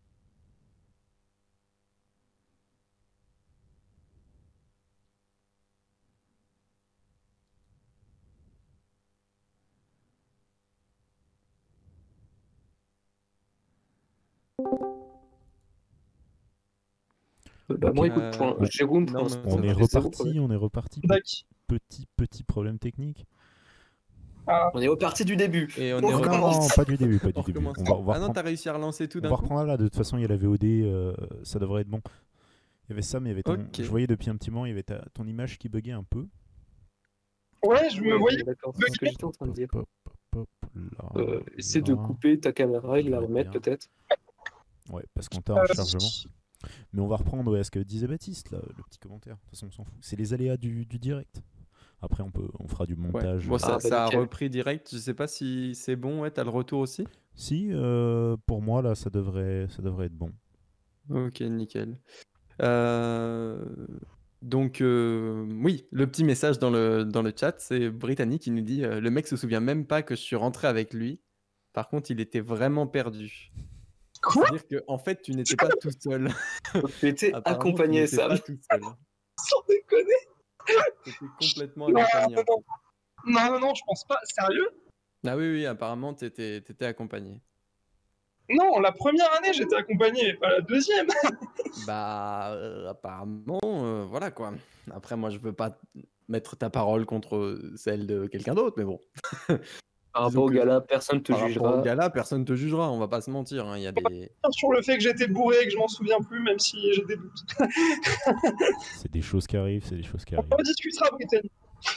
Speaker 4: Bah, moi, écoute, pour un-
Speaker 5: Euh,
Speaker 4: Jérôme, pour
Speaker 5: non,
Speaker 4: l'instant,
Speaker 5: mais
Speaker 1: On
Speaker 4: ça
Speaker 1: est
Speaker 4: fait zéro
Speaker 1: reparti,
Speaker 4: problème.
Speaker 1: on est reparti.
Speaker 3: D'accord.
Speaker 1: Petit, petit problème technique.
Speaker 4: On est reparti du début.
Speaker 5: Et on
Speaker 4: On
Speaker 5: est
Speaker 1: Non, non,
Speaker 4: recommence.
Speaker 1: non, pas du début, pas du
Speaker 5: On
Speaker 1: début.
Speaker 5: recommence.
Speaker 1: On va, on va
Speaker 5: Ah non,
Speaker 1: reprendre,
Speaker 5: t'as réussi à relancer tout
Speaker 1: on
Speaker 5: d'un
Speaker 1: va
Speaker 5: coup.
Speaker 1: reprendre là. De toute façon, il y a la V O D, euh, ça devrait être bon. Il y avait ça, mais il y avait ton...
Speaker 5: Ok.
Speaker 1: je voyais depuis un petit moment, il y avait ta- ton image qui buguait un peu.
Speaker 3: Ouais, je me voyais.
Speaker 4: D'accord, c'est ce que j'étais en train de dire.
Speaker 1: Hop, hop, hop, là,
Speaker 4: Euh, essaie de
Speaker 1: là.
Speaker 4: couper ta caméra et de la
Speaker 1: Ouais,
Speaker 4: remettre
Speaker 1: bien.
Speaker 4: peut-être.
Speaker 1: Ouais, parce qu'on t'a en
Speaker 3: Euh,
Speaker 1: chargement. Mais on va reprendre ouais, ce que disait Baptiste, là, le petit commentaire. De toute façon, on s'en fout. C'est les aléas du, du direct. Après, on, peut, on fera du
Speaker 5: Ouais.
Speaker 1: montage.
Speaker 5: Bon, ça,
Speaker 4: Ah, bah,
Speaker 5: ça a
Speaker 4: nickel.
Speaker 5: repris direct. Je sais pas si c'est bon. Ouais, t'as le retour aussi.
Speaker 1: Si, euh, pour moi, là, ça devrait, ça devrait être bon.
Speaker 5: Ok, nickel. Euh, Donc, euh, oui, le petit message dans le, dans le chat, c'est Brittany qui nous dit euh, le mec se souvient même pas que je suis rentré avec lui. Par contre, il était vraiment perdu.
Speaker 3: Quoi?
Speaker 5: C'est-à-dire que en fait, tu n'étais pas tout seul.
Speaker 4: Donc, tu étais
Speaker 5: Apparemment, tu
Speaker 4: accompagné,
Speaker 5: n'étais
Speaker 4: Sam.
Speaker 5: pas tout seul.
Speaker 3: Sans déconner.
Speaker 5: Tu étais complètement
Speaker 3: Non,
Speaker 5: accompagné.
Speaker 3: non, non. Non, non, non, je pense pas. Sérieux?
Speaker 5: Ah oui, oui, apparemment, tu étais, accompagné.
Speaker 3: Non, la première année, j'étais accompagné, mais pas la deuxième.
Speaker 5: Bah, euh, apparemment, euh, voilà quoi. Après, moi, je veux pas mettre ta parole contre celle de quelqu'un d'autre, mais bon.
Speaker 4: Par
Speaker 5: Disons
Speaker 4: rapport au
Speaker 5: que
Speaker 4: gala, personne te
Speaker 5: Par rapport
Speaker 4: jugera.
Speaker 5: au gala, personne te jugera, on va pas se mentir. hein, Il y a des...
Speaker 3: Sur le fait que j'étais bourré et que je m'en souviens plus, même si j'ai des doutes.
Speaker 1: C'est des choses qui arrivent, c'est des choses qui
Speaker 3: On
Speaker 1: arrivent.
Speaker 3: rediscutera, Brittany.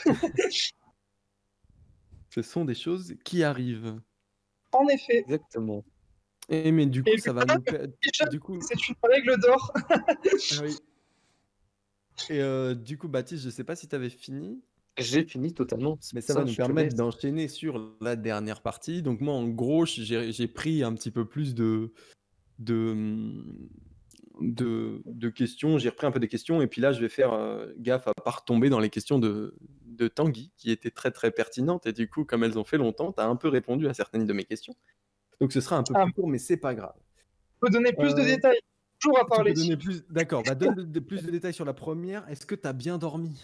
Speaker 5: Ce sont des choses qui arrivent.
Speaker 3: En effet.
Speaker 4: Exactement.
Speaker 5: Et mais du coup,
Speaker 3: Et
Speaker 5: ça va nous per- du coup,
Speaker 3: C'est une règle d'or.
Speaker 5: ah oui. Et euh, du coup, Baptiste, je sais pas si tu avais fini,
Speaker 4: J'ai fini totalement.
Speaker 5: mais ça va nous
Speaker 4: je te
Speaker 5: permettre
Speaker 4: laisse.
Speaker 5: d'enchaîner sur la dernière partie. Donc moi, en gros, j'ai j'ai pris un petit peu plus de de de, de questions. J'ai repris un peu des questions et puis là, je vais faire euh, gaffe à pas retomber dans les questions de de Tanguy, qui étaient très très pertinentes. Et du coup, comme elles ont fait longtemps, tu as un peu répondu à certaines de mes questions. Donc ce sera un peu
Speaker 3: Ah.
Speaker 5: plus court, mais c'est pas grave.
Speaker 3: Je peux donner plus de
Speaker 5: Euh,
Speaker 3: détails. Toujours à
Speaker 5: Tu
Speaker 3: parler.
Speaker 5: peux donner plus... D'accord, bah donne de- de- plus de détails sur la première. Est-ce que tu as bien dormi?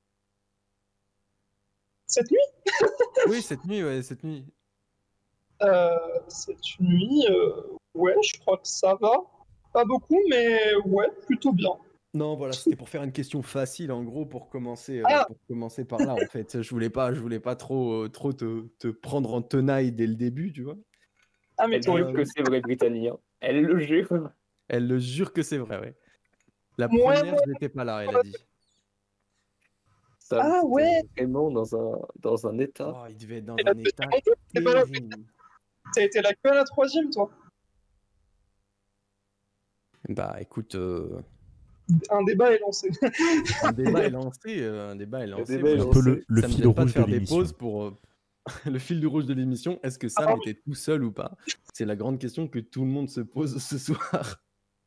Speaker 3: Cette nuit,
Speaker 5: Oui, cette nuit, ouais, cette nuit.
Speaker 3: euh, cette nuit, euh, ouais, je crois que ça va. Pas beaucoup, mais ouais, plutôt bien.
Speaker 5: Non, voilà, c'était pour faire une question facile, en gros, pour commencer, euh,
Speaker 3: Ah.
Speaker 5: pour commencer par là, en fait. Je voulais pas, je voulais pas trop, euh, trop te, te prendre en tenaille dès le début, tu vois.
Speaker 3: Ah, mais
Speaker 4: Elle
Speaker 3: toi,
Speaker 4: jure que c'est vrai, Brittany. hein. Elle le jure.
Speaker 5: Elle le jure que c'est vrai, ouais. La
Speaker 3: Ouais,
Speaker 5: première,
Speaker 3: ouais.
Speaker 5: je n'étais pas là, elle a dit.
Speaker 4: Ça,
Speaker 3: Ah,
Speaker 4: c'était
Speaker 3: ouais.
Speaker 4: Vraiment dans un, dans un état.
Speaker 5: Oh, il devait être dans
Speaker 3: Et la
Speaker 5: un état
Speaker 3: deuxième, c'est pas la-
Speaker 5: terrible.
Speaker 3: t'as été là que à la troisième, toi.
Speaker 5: Bah, écoute, euh,
Speaker 3: Un débat est lancé.
Speaker 5: un débat est lancé, euh, un débat est lancé.
Speaker 4: débat est
Speaker 1: C'est un
Speaker 5: Moi,
Speaker 1: peu
Speaker 4: lancé.
Speaker 1: le, le
Speaker 5: ça me
Speaker 1: fil
Speaker 5: gêne pas de
Speaker 1: rouge de
Speaker 5: faire des
Speaker 1: l'émission.
Speaker 5: pauses pour euh, le fil du rouge de l'émission. Est-ce que Sam
Speaker 3: Ah oui.
Speaker 5: était tout seul ou pas? C'est la grande question que tout le monde se pose ce soir.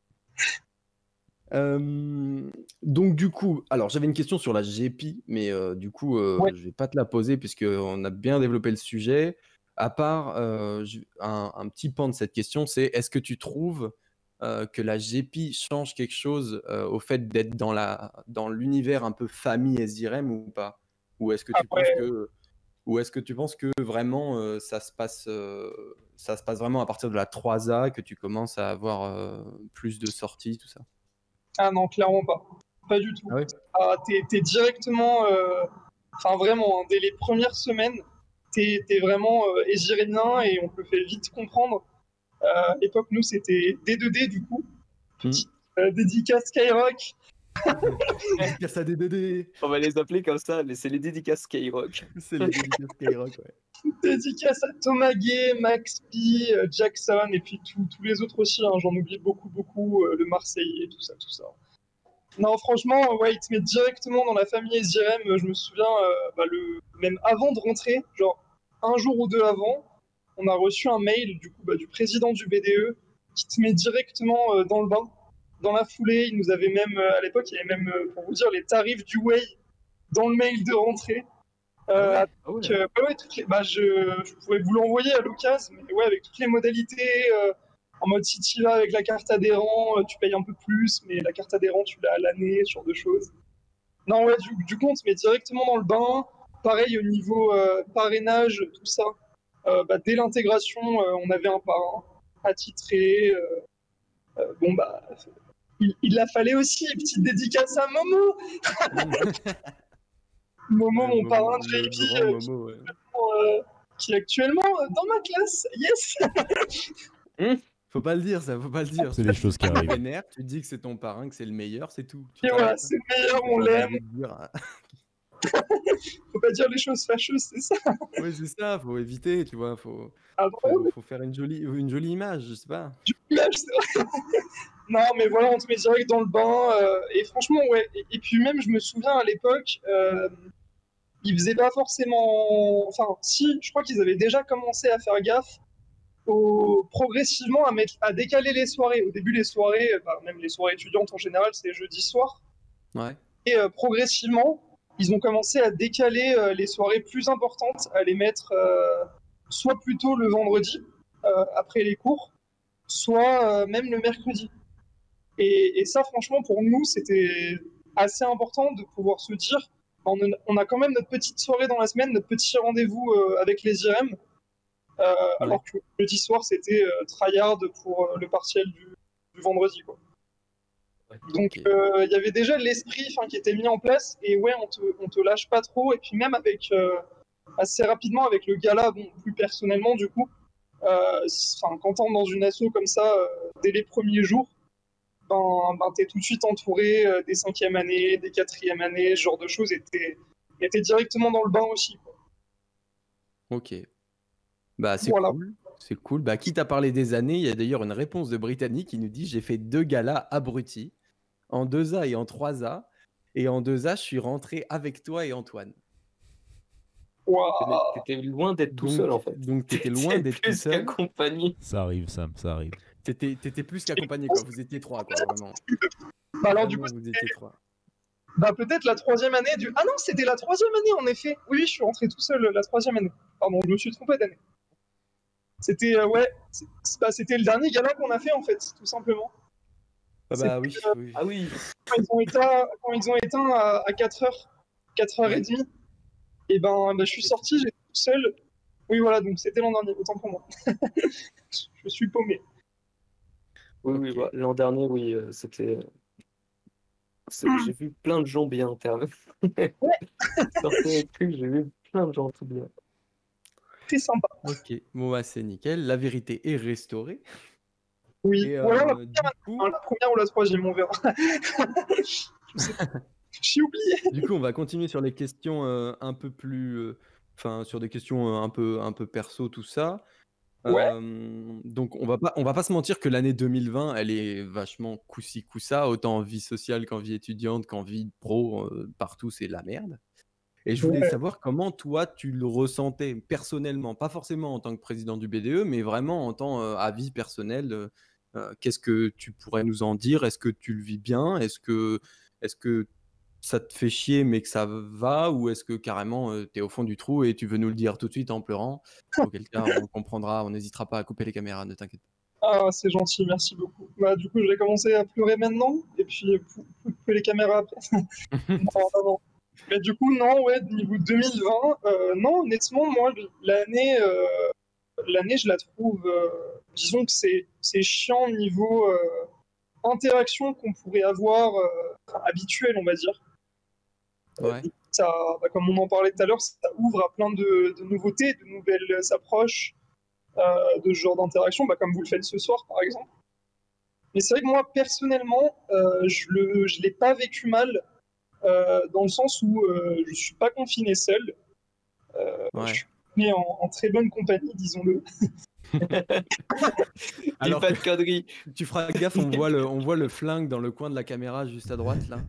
Speaker 5: Euh, donc du coup, alors j'avais une question sur la G P, mais euh, du coup, euh,
Speaker 3: Ouais.
Speaker 5: je vais pas te la poser puisque on a bien développé le sujet. À part euh, je- un, un petit pan de cette question, c'est est-ce que tu trouves euh, que la G P change quelque chose euh, au fait d'être dans la dans l'univers un peu famille S I R E M ou pas? Ou est-ce que tu
Speaker 3: Après-
Speaker 5: penses que ou est-ce que tu penses que vraiment euh, ça se passe euh, ça se passe vraiment à partir de la trois A que tu commences à avoir euh, plus de sorties, tout ça?
Speaker 3: Ah non, clairement pas. Pas du tout.
Speaker 5: Ah ouais.
Speaker 3: Ah, t'es, t'es directement. euh, Enfin, vraiment, hein, dès les premières semaines, t'es, t'es vraiment euh, égirénien et on te le fait vite comprendre. Euh, à l'époque, nous, c'était D deux D du coup.
Speaker 5: Hmm.
Speaker 3: Euh, dédicace Skyrock.
Speaker 5: Dédicace à des Dédés.
Speaker 4: On va les appeler comme ça. les- C'est les dédicaces Skyrock.
Speaker 5: C'est les dédicaces Skyrock, ouais.
Speaker 3: Dédicace à Thomas Gay, Max P, euh, Jackson et puis tous tous les autres aussi. hein, J'en oublie beaucoup, beaucoup. euh, le Marseillais, tout ça, tout ça. Non, franchement, ouais, ils te mettent directement dans la famille S I R E M. Je me souviens, euh, bah, le... même avant de rentrer, genre un jour ou deux avant, on a reçu un mail du coup bah, du président du B D E qui te met directement euh, dans le bain. Dans la foulée, il nous avait même, euh, à l'époque, il y avait même, euh, pour vous dire, les tarifs du Way dans le mail de rentrée. Euh,
Speaker 5: Ah ouais.
Speaker 4: Ah ouais.
Speaker 3: avec, euh, ouais, ouais, toutes les... bah, je... je pouvais vous l'envoyer à l'occasion, mais ouais, avec toutes les modalités. euh, En mode, si tu vas avec la carte adhérent, euh, tu payes un peu plus, mais la carte adhérent, tu l'as à l'année, ce genre de choses. Non, ouais, du, du coup, on te met directement dans le bain. Pareil, au niveau euh, parrainage, tout ça. Euh, bah, dès l'intégration, euh, on avait un parrain attitré. Euh, euh, bon, bah, il, il la fallait aussi. Petite dédicace à Momo. Momo, mon
Speaker 5: Le
Speaker 3: parrain
Speaker 5: Momo-
Speaker 3: de
Speaker 5: le
Speaker 3: J P,
Speaker 5: grand
Speaker 3: euh,
Speaker 5: Momo, ouais.
Speaker 3: euh, qui est actuellement euh, dans ma classe. Yes.
Speaker 5: Faut pas le dire, ça, faut pas le dire.
Speaker 1: C'est des choses qui
Speaker 5: Tu
Speaker 1: arrivent.
Speaker 5: vénères, tu dis que c'est ton parrain, que c'est le meilleur, c'est tout. Tu
Speaker 3: Et voilà,
Speaker 5: t'arrêtes.
Speaker 3: c'est le meilleur, on
Speaker 5: Faut
Speaker 3: l'aime.
Speaker 5: pas dire, hein.
Speaker 3: Faut pas dire les choses fâcheuses, c'est ça.
Speaker 5: Ouais, c'est ça, faut éviter, tu vois, faut,
Speaker 3: Ah,
Speaker 5: faut,
Speaker 3: drôle.
Speaker 5: faut faire une jolie, une jolie image, je sais pas.
Speaker 3: Là, je sais pas. Non, mais voilà, on te met direct dans le bain. euh, et franchement, ouais. Et, et puis même, je me souviens à l'époque, euh, ils faisaient pas forcément. Enfin, si, je crois qu'ils avaient déjà commencé à faire gaffe au, progressivement à, mettre, à décaler les soirées. Au début, les soirées, bah, même les soirées étudiantes en général, c'est jeudi soir.
Speaker 5: Ouais.
Speaker 3: Et euh, progressivement, ils ont commencé à décaler euh, les soirées plus importantes, à les mettre euh, soit plutôt le vendredi, euh, après les cours, soit euh, même le mercredi. Et, et ça, franchement, pour nous, c'était assez important de pouvoir se dire, on a, on a quand même notre petite soirée dans la semaine, notre petit rendez-vous euh, avec les I R M, euh, ouais. alors que le jeudi soir, c'était euh, tryhard pour euh, le partiel du, du vendredi, quoi. Donc il okay. euh, y avait déjà l'esprit qui était mis en place, et ouais, on te, on te lâche pas trop, et puis même avec, euh, assez rapidement avec le gala, bon, plus personnellement du coup, euh, quand t'entres dans une asso comme ça, euh, dès les premiers jours, ben, ben t'es tout de suite entouré euh, des cinquièmes années, des quatrièmes années, ce genre de choses, et t'es, et t'es directement dans le bain aussi, quoi.
Speaker 5: Ok. Bah c'est voilà. cool. C'est cool. Bah, quitte à parler des années, il y a d'ailleurs une réponse de Britannique qui nous dit « J'ai fait deux galas abrutis, en deux A et en trois A, et en deux A, je suis rentré avec toi et Antoine. »
Speaker 4: Wow. T'étais loin d'être tout
Speaker 5: donc,
Speaker 4: seul, en fait.
Speaker 5: Donc, t'étais loin d'être tout seul.
Speaker 4: Qu'accompagné.
Speaker 1: Ça arrive, Sam, ça arrive.
Speaker 5: T'étais, t'étais plus qu'accompagné, quoi. Vous étiez trois, quoi, vraiment.
Speaker 3: Bah alors, du coup,
Speaker 5: vous étiez trois.
Speaker 3: Bah, peut-être la troisième année du... Ah non, c'était la troisième année, en effet. Oui, je suis rentré tout seul la troisième année. Pardon, je me suis trompé d'année. C'était euh, ouais, bah, c'était le dernier gala qu'on a fait en fait, tout simplement.
Speaker 5: Ah bah oui,
Speaker 3: euh,
Speaker 5: oui.
Speaker 4: Ah oui.
Speaker 3: Quand ils ont éteint, quand ils ont éteint à, à quatre heures, quatre heures trente, et ben bah, je suis sorti, j'étais tout seul. Oui voilà, donc c'était l'an dernier, autant pour moi. Je suis paumé.
Speaker 4: Oui okay. oui, bah, l'an dernier oui, euh, c'était. C'est... J'ai vu plein de gens bien internes. Ouais. J'ai vu plein de gens tout bien.
Speaker 3: C'est sympa.
Speaker 5: Ok, bon bah c'est nickel. La vérité est restaurée.
Speaker 3: Oui,
Speaker 5: et,
Speaker 3: voilà,
Speaker 5: euh,
Speaker 3: la, première, coup... la première ou la troisième, on verra. J'ai oublié.
Speaker 5: Du coup, on va continuer sur les questions euh, un peu plus, enfin euh, sur des questions euh, un peu un peu perso, tout ça.
Speaker 3: Ouais.
Speaker 5: Euh, donc on va pas on va pas se mentir que l'année deux mille vingt, elle est vachement coup-ci coup-ça, autant en vie sociale qu'en vie étudiante, qu'en vie pro, euh, partout c'est la merde. Et je voulais ouais. savoir comment toi tu le ressentais personnellement, pas forcément en tant que président du B D E, mais vraiment en tant euh, à vie personnelle. Euh, euh, qu'est-ce que tu pourrais nous en dire? Est-ce que tu le vis bien? Est-ce que, est-ce que ça te fait chier mais que ça va? Ou est-ce que carrément euh, tu es au fond du trou et tu veux nous le dire tout de suite en pleurant? Auquel cas on comprendra, on n'hésitera pas à couper les caméras, ne t'inquiète pas.
Speaker 3: Ah, c'est gentil, merci beaucoup. Bah, du coup, je vais commencer à pleurer maintenant et puis couper les caméras après. non, non, non. Mais du coup, non, ouais, niveau deux mille vingt, euh, non, honnêtement, moi, l'année, euh, l'année, je la trouve, euh, disons que c'est, c'est chiant niveau euh, interaction qu'on pourrait avoir, euh, enfin, habituelle, on va dire.
Speaker 5: Ouais.
Speaker 3: Ça, bah, comme on en parlait tout à l'heure, ça ouvre à plein de, de nouveautés, de nouvelles approches euh, de ce genre d'interaction, bah, comme vous le faites ce soir, par exemple. Mais c'est vrai que moi, personnellement, euh, je ne je l'ai pas vécu mal. Euh, dans le sens où euh, je ne suis pas confiné seul, euh, ouais. Je suis confiné en, en très bonne compagnie, disons-le.
Speaker 4: Alors, pas de conneries.
Speaker 5: Tu feras gaffe, on voit, le, on voit le flingue dans le coin de la caméra juste à droite, là.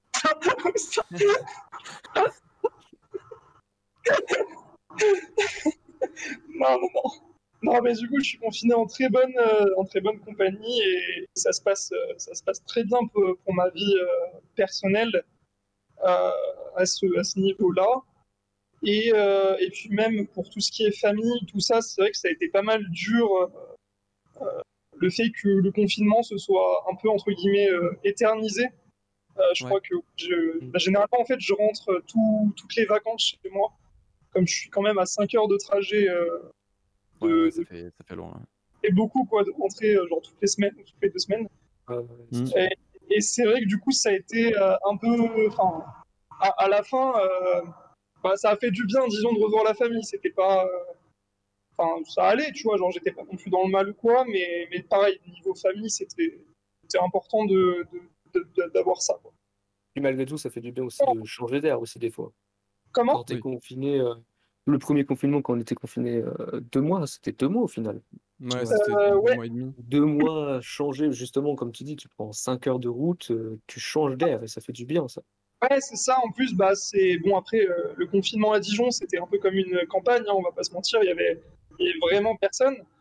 Speaker 3: non, non, non. Non, mais du coup, je suis confiné en très bonne, euh, en très bonne compagnie et ça se passe, euh, ça se passe très bien pour, pour ma vie euh, personnelle. Euh, à ce, à ce niveau-là. Et, euh, et puis même pour tout ce qui est famille, tout ça, c'est vrai que ça a été pas mal dur. Euh, le fait que le confinement se soit un peu, entre guillemets, euh, éternisé. Euh, je ouais. crois que je, bah, généralement, en fait, je rentre tout, toutes les vacances chez moi. Comme je suis quand même à cinq heures de trajet. Euh, de,
Speaker 5: ouais, ouais, ça, fait, ça fait loin. Hein.
Speaker 3: Et beaucoup, quoi, de rentrer euh, genre toutes les semaines, toutes les deux semaines.
Speaker 4: Euh,
Speaker 3: mmh. et, Et c'est vrai que du coup, ça a été euh, un peu. Enfin, à, à la fin, euh, bah, ça a fait du bien, disons, de revoir la famille. C'était pas. Enfin, euh, ça allait, tu vois, genre, j'étais pas non plus dans le mal ou quoi, mais, mais pareil, niveau famille, c'était, c'était important de, de, de, d'avoir ça, quoi.
Speaker 4: Et malgré tout, ça fait du bien aussi de changer d'air, aussi, des fois.
Speaker 3: Comment ?
Speaker 4: Quand t'es oui. confiné. Euh... Le premier confinement, quand on était confiné euh, deux mois, c'était deux mois au final.
Speaker 5: Ouais, c'était euh, deux ouais. mois et demi.
Speaker 4: Deux mois changés, justement, comme tu dis, tu prends cinq heures de route, euh, tu changes d'air et ça fait du bien, ça.
Speaker 3: Ouais, c'est ça. En plus, bah, c'est bon. Après, euh, le confinement à Dijon, c'était un peu comme une campagne. Hein, on va pas se mentir. Il y avait, il y avait vraiment personne.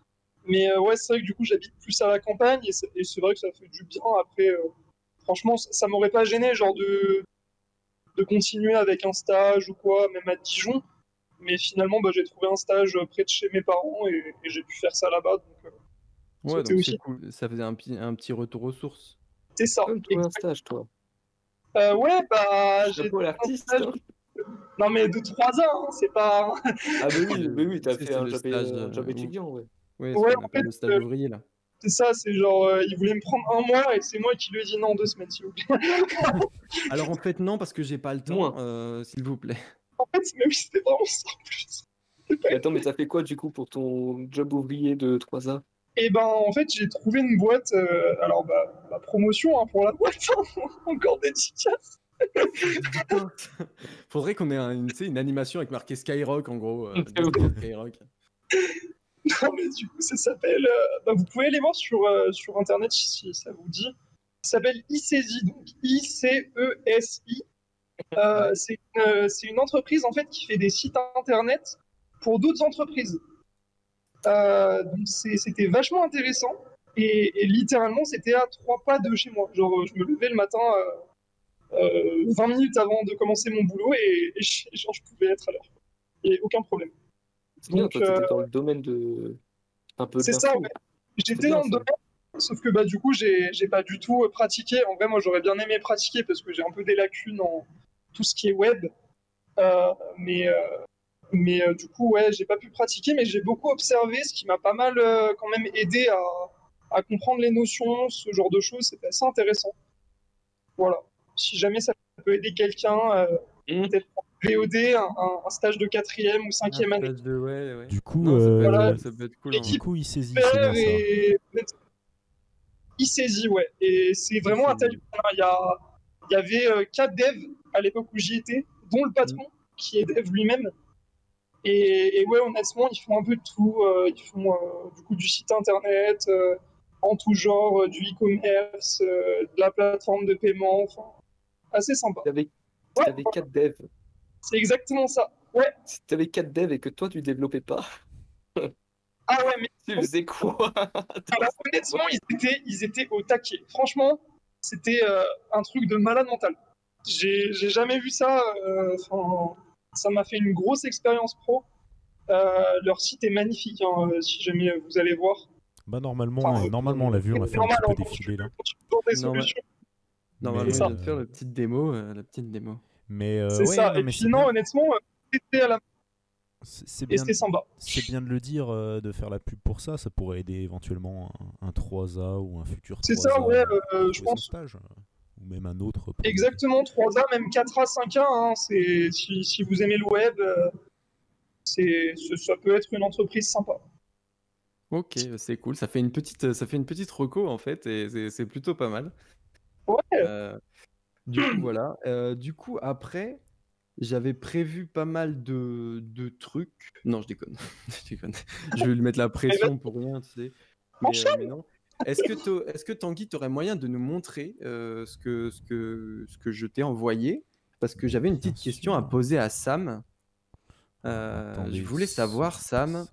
Speaker 3: Mais euh, ouais, c'est vrai que du coup, j'habite plus à la campagne et c'est, et c'est vrai que ça fait du bien. Après, euh, franchement, ça, ça m'aurait pas gêné, genre de, de continuer avec un stage ou quoi, même à Dijon. Mais finalement, bah, j'ai trouvé un stage près de chez mes parents et, et j'ai pu faire ça là-bas. Donc, euh,
Speaker 5: Ouais,
Speaker 3: c'était
Speaker 5: donc c'est
Speaker 3: aussi.
Speaker 5: cool. Ça faisait un petit, un petit retour aux sources.
Speaker 3: C'est ça.
Speaker 4: Comme toi, un stage, toi.
Speaker 3: Euh, ouais, bah, j'ai
Speaker 4: Chapeau à
Speaker 3: fait un
Speaker 4: l'artiste.
Speaker 3: stage.
Speaker 4: Hein.
Speaker 3: Non, mais de trois ans, hein, c'est pas.
Speaker 4: Ah, bah oui, bah oui, t'as
Speaker 5: C'est
Speaker 4: fait
Speaker 5: c'est
Speaker 4: un
Speaker 5: le
Speaker 4: job,
Speaker 5: stage.
Speaker 4: euh, un job
Speaker 5: euh, où-
Speaker 4: étudiant, ouais.
Speaker 5: Ouais, ce
Speaker 3: Ouais,
Speaker 5: qu'on
Speaker 3: en
Speaker 5: appelle
Speaker 3: fait,
Speaker 5: le stage
Speaker 3: euh,
Speaker 5: ouvrier là.
Speaker 3: c'est ça, c'est genre, euh, il voulait me prendre un mois et c'est moi qui lui ai dit non, deux semaines, s'il vous plaît.
Speaker 5: Alors en fait, non, parce que j'ai pas le temps,
Speaker 4: Moins.
Speaker 5: euh, s'il vous plaît.
Speaker 3: En fait, mais oui, c'était vraiment ça en plus.
Speaker 4: Mais attends, mais t'as fait quoi du coup pour ton job ouvrier de trois A?
Speaker 3: Et ben, en fait, j'ai trouvé une boîte, euh, alors, bah, la promotion hein, pour la boîte, hein, encore dédicace.
Speaker 5: Faudrait qu'on ait un- une, tu sais, une animation avec marqué Skyrock en gros. euh,
Speaker 4: C'est
Speaker 5: dédicace Skyrock.
Speaker 3: Non, mais du coup, ça s'appelle. euh, bah, vous pouvez aller voir sur, euh, sur internet si ça vous dit. Ça s'appelle iCesi, donc I C E S I. Euh,
Speaker 5: Ouais.
Speaker 3: c'est une, euh, c'est une entreprise en fait qui fait des sites internet pour d'autres entreprises. Euh, donc c'est- c'était vachement intéressant et, et littéralement c'était à trois pas de chez moi. Genre je me levais le matin euh, euh, vingt minutes avant de commencer mon boulot et, et je, genre, je pouvais être à l'heure. Et aucun problème.
Speaker 4: C'est bien,
Speaker 3: Donc
Speaker 4: toi,
Speaker 3: euh,
Speaker 4: t'étais dans le domaine de. Un peu de
Speaker 3: c'est ça,
Speaker 4: l'info.
Speaker 3: ouais.
Speaker 4: C'est
Speaker 3: J'étais
Speaker 4: bien
Speaker 3: dans le
Speaker 4: ça.
Speaker 3: domaine, sauf que bah du coup j'ai j'ai pas du tout euh, pratiqué. En vrai moi j'aurais bien aimé pratiquer parce que j'ai un peu des lacunes en tout ce qui est web. Euh, mais euh, mais euh, du coup ouais j'ai pas pu pratiquer mais j'ai beaucoup observé ce qui m'a pas mal euh, quand même aidé à, à comprendre les notions, ce genre de choses, c'était assez intéressant. Voilà. Si jamais ça peut aider quelqu'un, euh,
Speaker 4: Mmh.
Speaker 3: peut-être en V O D, un, un- un stage de quatrième ou
Speaker 5: Un
Speaker 3: cinquième année.
Speaker 5: stage de ouais, ouais.
Speaker 1: Du coup,
Speaker 5: Non, ça peut être
Speaker 1: euh,
Speaker 5: cool, ça peut être cool. en
Speaker 1: du
Speaker 5: vrai.
Speaker 1: coup, il saisit, c'est bien
Speaker 3: Faire
Speaker 1: ça.
Speaker 3: et il saisit, ouais. Et c'est vraiment
Speaker 5: Il saisit.
Speaker 3: intelligent. Il y, a, il y avait euh, quatre devs à l'époque où j'y étais, dont le patron, qui est dev lui-même. Et, et ouais, honnêtement, ils font un peu de tout. Euh, ils font euh, du coup du site internet, euh, en tout genre, euh, du e-commerce, euh, de la plateforme de paiement, enfin, assez sympa.
Speaker 4: T'avais
Speaker 3: Ouais,
Speaker 4: t'avais quatre devs.
Speaker 3: c'est exactement ça. Ouais.
Speaker 4: Si t'avais quatre devs et que toi tu développais pas,
Speaker 3: Ah ouais, mais
Speaker 4: tu faisais quoi?
Speaker 3: alors, honnêtement, ils étaient, ils étaient au taquet. Franchement, c'était euh, un truc de malade mental. J'ai j'ai jamais vu ça. euh, enfin, ça m'a fait une grosse expérience pro. Euh, leur site est magnifique, hein, euh, si jamais vous allez voir.
Speaker 1: Bah normalement,
Speaker 3: Enfin,
Speaker 1: euh, normalement on l'a vu, on a
Speaker 3: c'est
Speaker 1: fait un
Speaker 3: normal,
Speaker 1: petit peu
Speaker 3: hein,
Speaker 1: défiler là.
Speaker 3: quand tu trouves des
Speaker 5: Non, ouais.
Speaker 3: solutions.
Speaker 5: Normalement,
Speaker 1: Mais,
Speaker 5: il vient de
Speaker 1: euh,
Speaker 5: faire la petite démo, euh, la petite démo.
Speaker 1: Mais euh,
Speaker 3: C'est
Speaker 1: ouais,
Speaker 3: ça.
Speaker 1: non,
Speaker 3: Et
Speaker 1: mais
Speaker 3: puis
Speaker 1: c'est
Speaker 3: non,
Speaker 1: bien.
Speaker 3: honnêtement, euh, c'était à la
Speaker 1: C'est c'est
Speaker 3: et
Speaker 1: bien,
Speaker 3: c'était sympa.
Speaker 1: c'est bien de le dire, euh, de faire la pub pour ça. Ça pourrait aider éventuellement un, un trois A ou un futur
Speaker 3: C'est
Speaker 1: trois A
Speaker 3: ça, ouais,
Speaker 1: à
Speaker 3: euh,
Speaker 1: trouver
Speaker 3: je
Speaker 1: son
Speaker 3: pense.
Speaker 1: stage, euh, ou même un autre. pour-
Speaker 3: Exactement, trois A, même quatre A, cinq A. Hein, c'est, si, si vous aimez le web, euh, c'est, ce- ça peut être une entreprise sympa.
Speaker 5: Ok, c'est cool. Ça fait une petite, ça fait une petite reco en fait, et c'est- c'est plutôt pas mal.
Speaker 3: Ouais,
Speaker 5: Euh, du coup, voilà. Euh, du coup, après, j'avais prévu pas mal de, de trucs. Non, je déconne. Je déconne. Je vais lui mettre la pression pour rien, tu sais. Mais, euh, mais non. Est-ce que, t'au- est-ce que Tanguy, tu aurais moyen de nous montrer euh, ce que, ce que, ce que je t'ai envoyé? Parce que j'avais une
Speaker 1: Bien
Speaker 5: petite question à
Speaker 1: sûr.
Speaker 5: poser à Sam. Euh,
Speaker 1: Attendez,
Speaker 5: je voulais savoir,
Speaker 1: ce-
Speaker 5: Sam.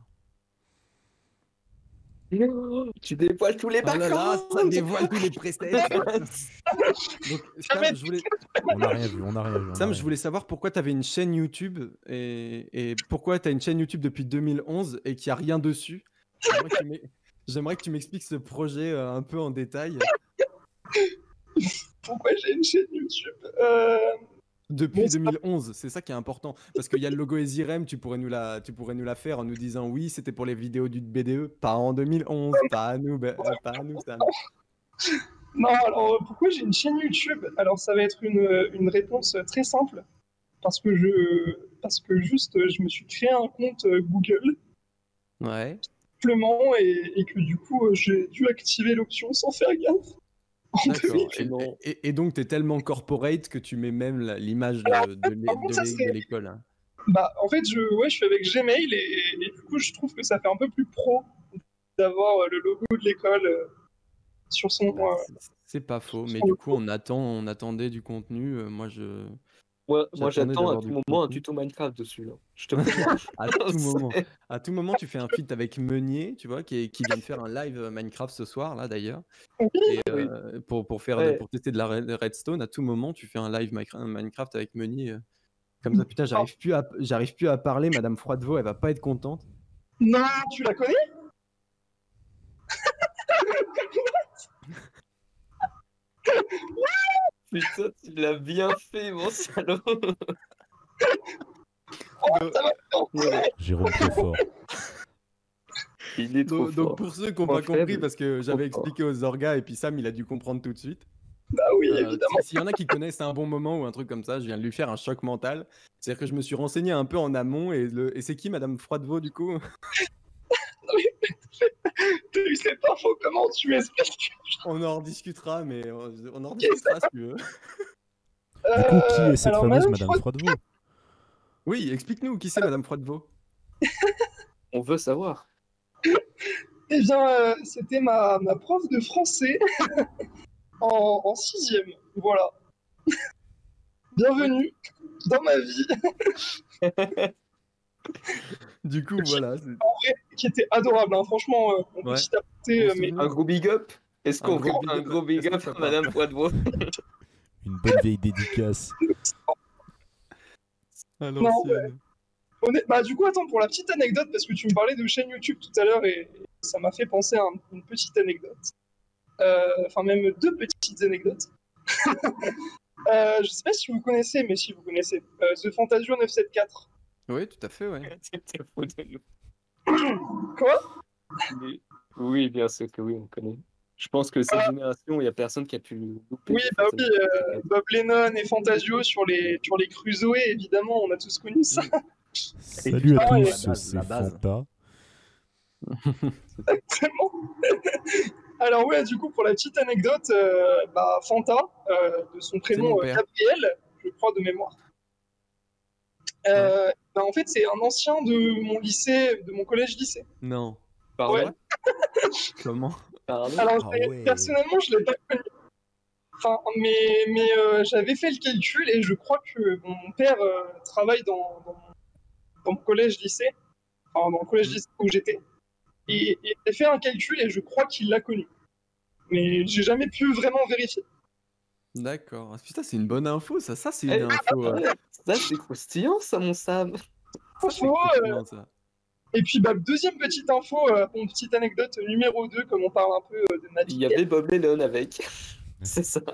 Speaker 4: Non, tu dévoiles tous les
Speaker 5: Oh là là, ça
Speaker 4: backgrounds.
Speaker 5: dévoile tous les presets. Donc, Sam, je voulais,
Speaker 1: On n'a rien vu, on n'a rien vu. on a
Speaker 5: Sam,
Speaker 1: rien
Speaker 5: je
Speaker 1: vu.
Speaker 5: voulais savoir pourquoi tu avais une chaîne YouTube et, et pourquoi tu as une chaîne YouTube depuis deux mille onze et qu'il n'y a rien dessus. J'aimerais que tu m'ex- J'aimerais que tu m'expliques ce projet euh, un peu en détail.
Speaker 3: pourquoi j'ai une chaîne YouTube euh,
Speaker 5: Depuis
Speaker 3: Bon, c'est pas-
Speaker 5: deux mille onze, c'est ça qui est important. Parce qu'il y a le logo Ezirem, tu pourrais nous la, tu pourrais nous la faire en nous disant oui, c'était pour les vidéos du B D E, pas en deux mille onze, pas à nous, bah, euh, pas à nous, Sam.
Speaker 3: Non, alors euh, pourquoi j'ai une chaîne YouTube? Alors ça va être une, une réponse très simple. Parce que je, parce que juste, euh, je me suis créé un compte euh, Google,
Speaker 5: Ouais.
Speaker 3: simplement, et, et que du coup, euh, j'ai dû activer l'option sans faire gaffe. En
Speaker 5: D'accord. Et,
Speaker 4: Effectivement.
Speaker 5: et- et donc, tu es tellement corporate que tu mets même la- l'image
Speaker 3: Alors,
Speaker 5: de, de l'é-
Speaker 3: par contre,
Speaker 5: de
Speaker 3: ça
Speaker 5: l'é-
Speaker 3: serait-
Speaker 5: de l'école. hein.
Speaker 3: Bah, en fait, je, ouais, je suis avec Gmail, et, et du coup, je trouve que ça fait un peu plus pro d'avoir euh, le logo de l'école euh, sur son.
Speaker 5: Bah,
Speaker 3: euh,
Speaker 5: c'est- C'est pas faux, mais
Speaker 3: son
Speaker 5: du
Speaker 3: logo.
Speaker 5: coup, on attend, on attendait du contenu. euh, moi, je,
Speaker 4: Moi, moi
Speaker 5: J'attendais
Speaker 4: j'attends à
Speaker 5: d'avoir
Speaker 4: tout
Speaker 5: du
Speaker 4: moment un
Speaker 5: contenu.
Speaker 4: tuto Minecraft dessus. Là. Je te promets.
Speaker 5: À tout moment.
Speaker 4: C'est-
Speaker 5: À tout moment, tu fais un feat avec Meunier, tu vois, qui, est- qui vient de faire un live euh, Minecraft ce soir, là d'ailleurs.
Speaker 3: Oui,
Speaker 5: Et
Speaker 4: Oui.
Speaker 5: euh, pour, pour, faire de-
Speaker 4: Ouais.
Speaker 5: pour tester de la red- redstone, à tout moment, tu fais un live Minecraft Minecraft avec Meunier. euh, Comme ça, putain, j'arrive plus à, j'arrive plus à parler. Madame Froidevaux, elle va pas être contente.
Speaker 3: non, tu la connais?
Speaker 4: Putain, tu l'as bien fait, mon salaud.
Speaker 3: Oh, ça va
Speaker 4: Ouais,
Speaker 1: Jérôme trop fort.
Speaker 4: il est trop
Speaker 5: Donc, donc
Speaker 4: fort.
Speaker 5: pour ceux qui n'ont
Speaker 4: Point
Speaker 5: pas compris,
Speaker 4: faible,
Speaker 5: parce que j'avais
Speaker 4: trop fort.
Speaker 5: expliqué aux orgas et puis Sam, il a dû comprendre tout de suite.
Speaker 3: Bah oui,
Speaker 5: Euh,
Speaker 3: évidemment.
Speaker 5: si- S'il y en a qui connaissent un bon moment ou un truc comme ça, je viens de lui faire un choc mental. C'est-à-dire que je me suis renseigné un peu en amont et, le... et c'est qui Madame Froidevaux du coup?
Speaker 3: T'as eu cette info, comment tu expliques?
Speaker 5: On en rediscutera, mais on on en rediscutera si tu veux.
Speaker 1: Du coup, qui est cette
Speaker 3: alors,
Speaker 1: fameuse
Speaker 3: Madame
Speaker 1: Madame
Speaker 3: Froid-
Speaker 1: Froidevaux?
Speaker 5: Oui, explique-nous qui c'est Madame Froidevaux.
Speaker 4: On veut savoir.
Speaker 3: Eh bien, euh, c'était ma, ma prof de français en, en sixième. Voilà. Bienvenue dans ma vie,
Speaker 5: Du coup, voilà. c'est-
Speaker 3: qui était adorable. Hein. Franchement, euh, on peut
Speaker 5: Ouais.
Speaker 3: s'y taper,
Speaker 5: Bon
Speaker 3: euh, mais
Speaker 5: souvenir.
Speaker 4: Un gros big up. Est-ce
Speaker 5: Un
Speaker 4: qu'on
Speaker 5: gros
Speaker 4: fait
Speaker 5: big
Speaker 4: un
Speaker 5: up.
Speaker 4: gros big
Speaker 5: Est-ce que
Speaker 4: up
Speaker 5: ça
Speaker 4: à
Speaker 5: part
Speaker 4: Madame Froidevaux?
Speaker 1: Une bonne vieille dédicace.
Speaker 5: À
Speaker 3: Non,
Speaker 5: l'ancienne.
Speaker 3: Honnêt- Bah, du coup, attends, pour la petite anecdote, parce que tu me parlais de chaîne YouTube tout à l'heure et, et ça m'a fait penser à un- une petite anecdote. Euh, Enfin, même deux petites anecdotes. euh, je sais pas si vous connaissez, mais si vous connaissez, euh, The Fantasio neuf cent soixante-quatorze.
Speaker 5: Oui, tout à fait, ouais.
Speaker 4: C'était faux de nous.
Speaker 3: Quoi?
Speaker 4: Mais- Oui, bien sûr que oui, on connaît. Je pense que cette
Speaker 3: Ah.
Speaker 4: génération, il n'y a personne qui a pu louper.
Speaker 3: Oui,
Speaker 4: le
Speaker 3: bah
Speaker 4: Fantasio.
Speaker 3: oui, euh, Bob Lennon et Fantasio sur les, sur les Crusoe, évidemment, on a tous connu ça.
Speaker 1: Salut à
Speaker 3: Ah, et-
Speaker 1: tous,
Speaker 5: La base,
Speaker 1: c'est
Speaker 5: la base.
Speaker 1: Fanta.
Speaker 3: Exactement. Alors ouais, du coup, pour la petite anecdote, euh, bah, Fanta, euh, de son
Speaker 5: mon
Speaker 3: prénom euh,
Speaker 5: père.
Speaker 3: Gabriel, je crois de mémoire. Euh, bah, en fait, c'est un ancien de mon lycée, de mon collège-lycée.
Speaker 5: Non.
Speaker 4: Pardon.
Speaker 3: Ouais.
Speaker 5: Comment?
Speaker 4: Pardon.
Speaker 3: Alors,
Speaker 1: Ah
Speaker 3: c'est-
Speaker 1: ouais.
Speaker 3: personnellement, je l'ai pas connu. Enfin, mais, mais euh, j'avais fait le calcul et je crois que mon père euh, travaille dans, dans, dans mon collège-lycée, enfin, dans le collège-lycée où j'étais. Et, et j'ai fait un calcul et je crois qu'il l'a connu. Mais j'ai jamais pu vraiment vérifier.
Speaker 5: D'accord. Ah, putain, c'est une bonne info, ça. Ça, c'est une
Speaker 4: Eh,
Speaker 5: info. euh,
Speaker 4: Ça, c'est croustillant, ça, mon Sam.
Speaker 5: Ça, c'est
Speaker 3: Info, euh,
Speaker 5: croustillant, ça.
Speaker 3: Et puis, bah, deuxième petite info, euh, une petite anecdote numéro deux, comme on parle un peu euh, de ma
Speaker 4: Il
Speaker 3: vie.
Speaker 4: y avait Bob Lennon avec. C'est ça.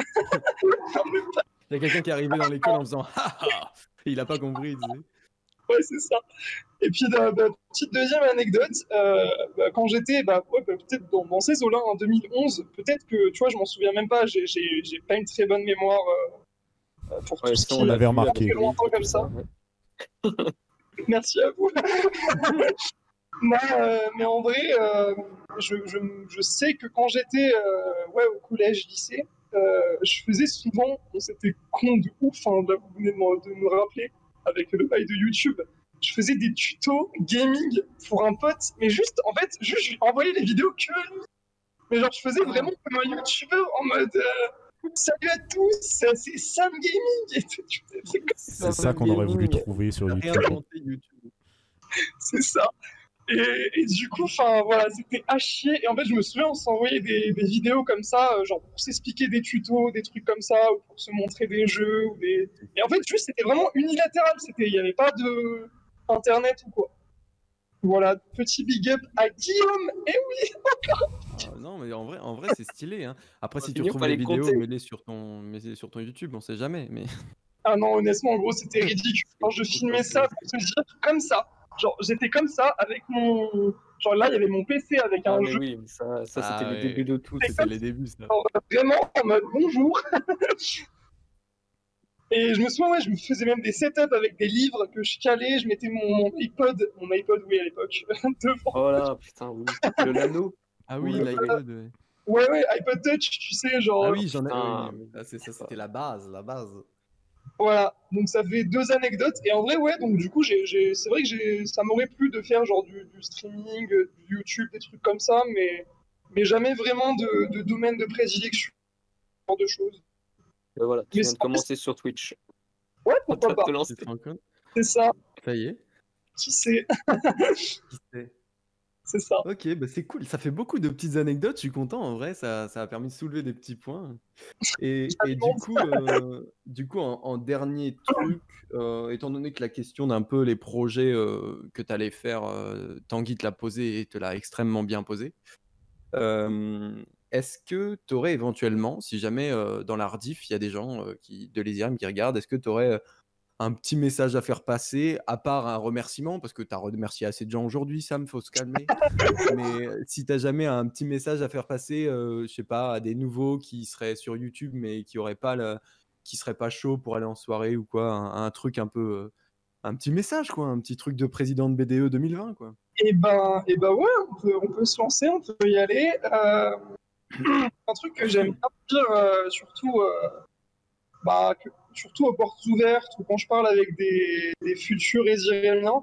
Speaker 5: Il y a quelqu'un qui est arrivé dans l'école en faisant ha ha. Et il a pas compris, tu sais.
Speaker 3: Ouais, c'est ça. Et puis, bah, bah, petite deuxième anecdote, euh, bah, quand j'étais, bah, ouais, bah, peut-être dans, dans ces eaux-là, en deux mille onze, peut-être que, tu vois, je m'en souviens même pas, j'ai- j'ai j'ai pas une très bonne mémoire euh, euh, pour
Speaker 4: Ouais,
Speaker 3: tout ce
Speaker 4: ça,
Speaker 3: qui
Speaker 1: on
Speaker 3: est
Speaker 1: l'avait
Speaker 4: l'a vu
Speaker 1: remarqué.
Speaker 4: avec
Speaker 3: très longtemps
Speaker 4: lui,
Speaker 3: comme
Speaker 4: tout
Speaker 3: ça.
Speaker 4: ouais.
Speaker 3: Merci à vous. Non, euh, mais en vrai, euh, je, je, je sais que quand j'étais euh, ouais, au collège, lycée, euh, je faisais souvent, bon, c'était con de ouf, hein, là vous venez de me, de me rappeler, avec le bail de YouTube, je faisais des tutos gaming pour un pote, mais juste, en fait, juste, je lui envoyais les vidéos que à lui. Mais genre, je faisais vraiment comme un YouTuber en mode euh, salut à tous, c'est c'est Sam Gaming et tout, tu fais des trucs comme
Speaker 1: C'est ça qu'on aurait voulu trouver sur YouTube.
Speaker 5: Réinventer YouTube.
Speaker 3: c'est ça. Et, et du coup, enfin voilà, c'était à chier. Et en fait, je me souviens, on s'envoyait des, des vidéos comme ça, euh, genre pour s'expliquer des tutos, des trucs comme ça, ou pour se montrer des jeux. Ou des... Et en fait, juste, c'était vraiment unilatéral. C'était, il n'y avait pas de internet ou quoi. Voilà, petit big up à Guillaume. Et oui,
Speaker 5: Ah, non, mais en vrai, en vrai c'est stylé. Hein. Après, si tu
Speaker 4: finir
Speaker 5: retrouves
Speaker 4: par
Speaker 5: les
Speaker 4: les
Speaker 5: vidéos,
Speaker 4: compter.
Speaker 5: mets-les sur ton, mets-les sur ton YouTube, on sait jamais. Mais
Speaker 3: ah non, honnêtement, en gros, c'était ridicule. Quand je filmais ça, pour te dire, comme ça. Genre, j'étais comme ça avec mon. Genre là, il y avait mon P C avec
Speaker 4: Ah,
Speaker 3: un
Speaker 4: mais
Speaker 3: jeu.
Speaker 4: oui, mais ça, ça
Speaker 5: Ah,
Speaker 4: c'était
Speaker 5: ouais.
Speaker 4: le début de tout.
Speaker 5: c'était les débuts, ça.
Speaker 3: Genre, vraiment en mode bonjour. Et je me souviens, ouais, je me faisais même des setups avec des livres que je calais, je mettais mon, mon iPod, mon iPod, oui, à l'époque, devant.
Speaker 4: Oh là, putain, oui. Le Lano.
Speaker 5: Ah oui,
Speaker 4: Ou le-
Speaker 5: l'iPod. Ouais.
Speaker 3: Ouais, ouais, iPod Touch, tu sais, genre.
Speaker 5: Ah oui, j'en ai.
Speaker 4: putain,
Speaker 5: oui, oui. Ah, c'est ça, c'était la base, la base.
Speaker 3: Voilà, donc ça fait deux anecdotes. Et en vrai, ouais, donc du coup, j'ai, j'ai- c'est vrai que j'ai, ça m'aurait plu de faire genre du, du streaming, euh, du YouTube, des trucs comme ça, mais, mais jamais vraiment de, de domaine de prédilection, ce genre de choses.
Speaker 4: Ben voilà, tu
Speaker 3: Mais
Speaker 4: viens de
Speaker 3: c'est-
Speaker 4: commencer sur Twitch.
Speaker 3: Ouais,
Speaker 4: On
Speaker 3: pourquoi
Speaker 4: va
Speaker 3: pas.
Speaker 4: te lancer.
Speaker 5: Tu te rends compte?
Speaker 3: C'est ça.
Speaker 5: Ça y est.
Speaker 3: Qui sait?
Speaker 5: Qui sait?
Speaker 3: C'est ça.
Speaker 5: Ok, bah c'est cool. Ça fait beaucoup de petites anecdotes. Je suis content. En vrai, ça, ça a permis de soulever des petits points. Et, et du coup, euh, du coup, en, en dernier truc, euh, étant donné que la question d'un peu les projets euh, que tu allais faire, euh, Tanguy te l'a posé et te l'a extrêmement bien posé. Euh, est-ce que tu aurais éventuellement, si jamais euh, dans la rediff, il y a des gens euh, qui, de l'E S I R E M qui regardent, est-ce que tu aurais un petit message à faire passer, à part un remerciement, parce que tu as remercié assez de gens aujourd'hui, Sam, faut se calmer. Mais si tu n'as jamais un petit message à faire passer, euh, je sais pas, à des nouveaux qui seraient sur YouTube, mais qui auraient pas le, qui seraient pas chauds pour aller en soirée ou quoi, un, un truc un peu, euh, un petit message, quoi, un petit truc de président de B D E deux mille vingt, quoi.
Speaker 3: Et ben, et ben ouais, on peut, on peut se lancer, on peut y aller. Euh, un truc que j'aime bien dire, euh, surtout, euh, bah, que- surtout aux portes ouvertes ou quand je parle avec des, des futurs Ésiremiens,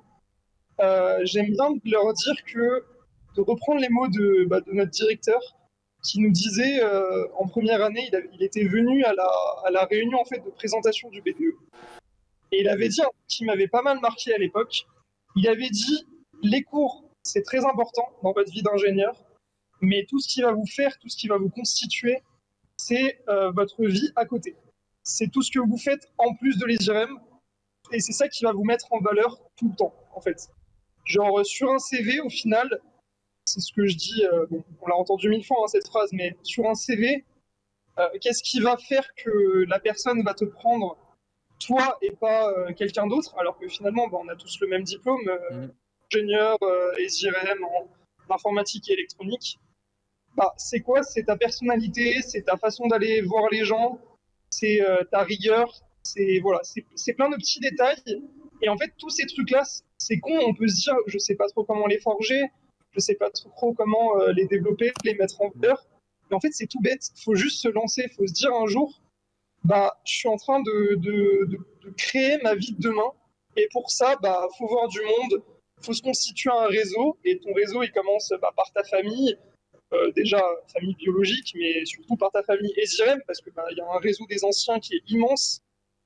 Speaker 3: euh, j'aime bien leur dire que, de reprendre les mots de, bah, de notre directeur, qui nous disait euh, en première année, il, a- il était venu à la, à la réunion en fait de présentation du B D E. Et il avait dit un truc qui m'avait pas mal marqué à l'époque. Il avait dit les cours, c'est très important dans votre vie d'ingénieur, mais tout ce qui va vous faire, tout ce qui va vous constituer, c'est euh, votre vie à côté. C'est tout ce que vous faites en plus de l'E S I R E M, et c'est ça qui va vous mettre en valeur tout le temps, en fait. Genre, euh, sur un C V, au final, c'est ce que je dis, euh, bon, on l'a entendu mille fois, hein, cette phrase, mais sur un C V, euh, qu'est-ce qui va faire que la personne va te prendre toi et pas euh, quelqu'un d'autre, alors que finalement, bah, on a tous le même diplôme, euh,
Speaker 5: Mmh.
Speaker 3: ingénieur, euh, S I R E M en informatique et électronique. Bah, c'est quoi? C'est ta personnalité, c'est ta façon d'aller voir les gens, c'est euh, ta rigueur, c'est voilà, c'est c'est plein de petits détails. Et en fait, tous ces trucs-là, c'est con, on peut se dire, je sais pas trop comment les forger, je sais pas trop comment euh, les développer, les mettre en valeur. Mais en fait, c'est tout bête. Faut juste se lancer, faut se dire un jour, bah, je suis en train de, de, de, de créer ma vie de demain. Et pour ça, bah, faut voir du monde, faut se constituer un réseau. Et ton réseau, il commence bah, par ta famille, euh, déjà famille biologique, mais surtout par ta famille E S I R E M, parce que bah, y a un réseau des anciens qui est immense.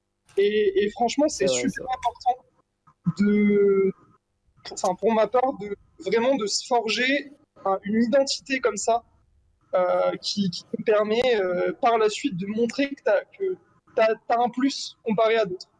Speaker 3: Et, et franchement, c'est
Speaker 4: C'est vrai,
Speaker 3: super important de, enfin pour ma part, de vraiment de se forger hein, une identité comme ça, euh, qui, qui te permet euh, par la suite de montrer que tu as un plus comparé à d'autres.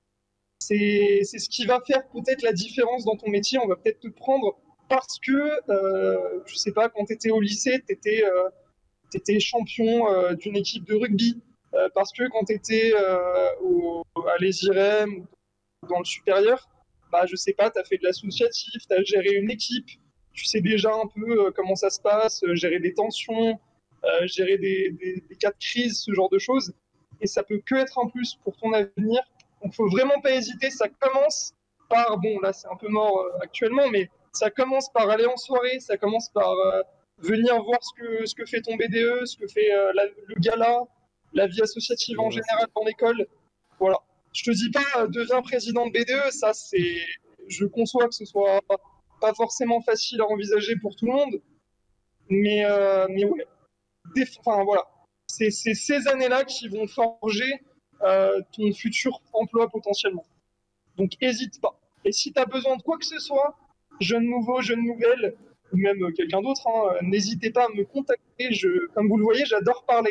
Speaker 3: C'est c'est ce qui va faire peut-être la différence dans ton métier. On va peut-être te prendre parce que, euh, je sais pas, quand tu étais au lycée, tu étais, euh, t'étais champion euh, d'une équipe de rugby. Euh, parce que quand tu étais euh, au, à l'E S I R E M ou dans le supérieur, bah, je sais pas, tu as fait de l'associatif, tu as géré une équipe, tu sais déjà un peu euh, comment ça se passe, euh, gérer des tensions, euh, gérer des, des, des cas de crise, ce genre de choses. Et ça peut que être un plus pour ton avenir. Donc, faut vraiment pas hésiter. Ça commence par, bon, là, c'est un peu mort euh, actuellement, mais ça commence par aller en soirée, ça commence par euh, venir voir ce que, ce que fait ton B D E, ce que fait euh, la, le gala, la vie associative en général dans l'école. Voilà. Je te dis pas, euh, deviens président de B D E, ça, c'est. Je conçois que ce soit pas forcément facile à envisager pour tout le monde, mais, euh, mais ouais. Déf... Enfin, voilà. C'est ces années-là qui vont forger euh, ton futur emploi potentiellement. Donc, n'hésite pas. Et si tu as besoin de quoi que ce soit, jeune nouveau, jeune nouvelle, ou même euh, quelqu'un d'autre, hein, n'hésitez pas à me contacter. Je, comme vous le voyez, j'adore parler.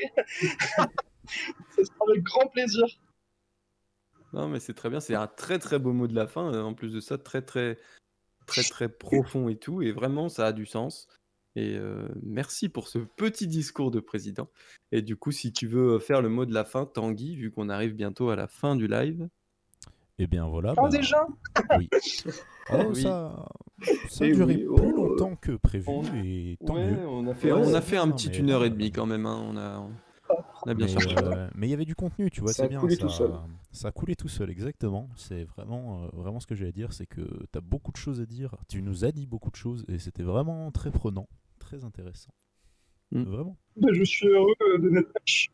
Speaker 3: Ça sera avec grand plaisir.
Speaker 5: Non, mais c'est très bien. C'est un très très beau mot de la fin. En plus de ça, très très très très profond et tout. Et vraiment, ça a du sens. Et euh, merci pour ce petit discours de président. Et du coup, si tu veux faire le mot de la fin, Tanguy, vu qu'on arrive bientôt à la fin du live.
Speaker 1: Eh bien voilà.
Speaker 3: Ah,
Speaker 1: bah,
Speaker 3: déjà
Speaker 1: Oui. Oh,
Speaker 5: Oui.
Speaker 1: Ça, ça a
Speaker 4: Eh
Speaker 1: duré
Speaker 4: oui,
Speaker 1: plus
Speaker 4: oh,
Speaker 1: longtemps que prévu.
Speaker 5: on-
Speaker 1: Et tant
Speaker 5: Ouais,
Speaker 1: mieux.
Speaker 5: on a fait,
Speaker 4: Ouais,
Speaker 5: on a
Speaker 4: c'est
Speaker 5: fait un
Speaker 1: Non,
Speaker 5: petit
Speaker 1: mais
Speaker 5: une heure
Speaker 1: là,
Speaker 5: et demie
Speaker 1: euh,
Speaker 5: quand même. Hein. On a, on a bien
Speaker 1: Mais
Speaker 5: cherché.
Speaker 1: euh, mais il y avait du contenu, tu vois,
Speaker 4: Ça
Speaker 1: c'est
Speaker 4: a
Speaker 1: bien.
Speaker 4: coulé
Speaker 1: Ça,
Speaker 4: tout seul.
Speaker 1: ça a coulé tout seul, exactement. C'est vraiment, euh, vraiment ce que j'ai à dire, c'est que tu as beaucoup de choses à dire. Tu nous as dit beaucoup de choses et c'était vraiment très prenant, très intéressant.
Speaker 5: Mm.
Speaker 1: Vraiment.
Speaker 3: Ben, je suis heureux de notre match.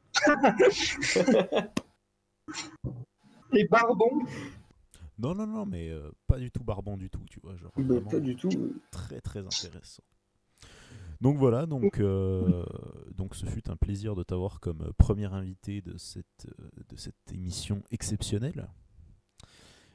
Speaker 3: Et pardon.
Speaker 1: Non, non, non, mais euh, pas du tout barbant du tout, tu vois. Genre,
Speaker 4: Bah,
Speaker 1: vraiment
Speaker 4: pas du tout.
Speaker 1: très, très intéressant. Donc voilà, donc, euh, donc ce fut un plaisir de t'avoir comme premier invité de cette, euh, de cette émission exceptionnelle.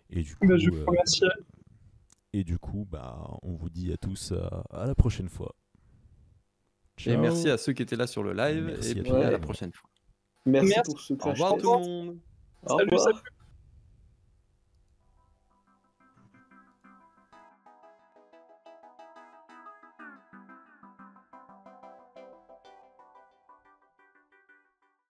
Speaker 1: Et du coup,
Speaker 3: Bah, je vous
Speaker 1: euh,
Speaker 3: remercie.
Speaker 1: et du coup bah, on vous dit à tous à, à la prochaine fois.
Speaker 5: Et
Speaker 1: Ciao.
Speaker 5: merci à ceux qui étaient là sur le live.
Speaker 1: Merci
Speaker 5: et
Speaker 1: à
Speaker 5: puis
Speaker 1: toi.
Speaker 5: à la prochaine fois.
Speaker 4: Merci,
Speaker 3: Merci.
Speaker 4: pour ce
Speaker 5: Au
Speaker 4: crash
Speaker 5: revoir
Speaker 4: test.
Speaker 5: tout le monde.
Speaker 4: Au
Speaker 3: Salut,
Speaker 4: revoir.
Speaker 3: salut.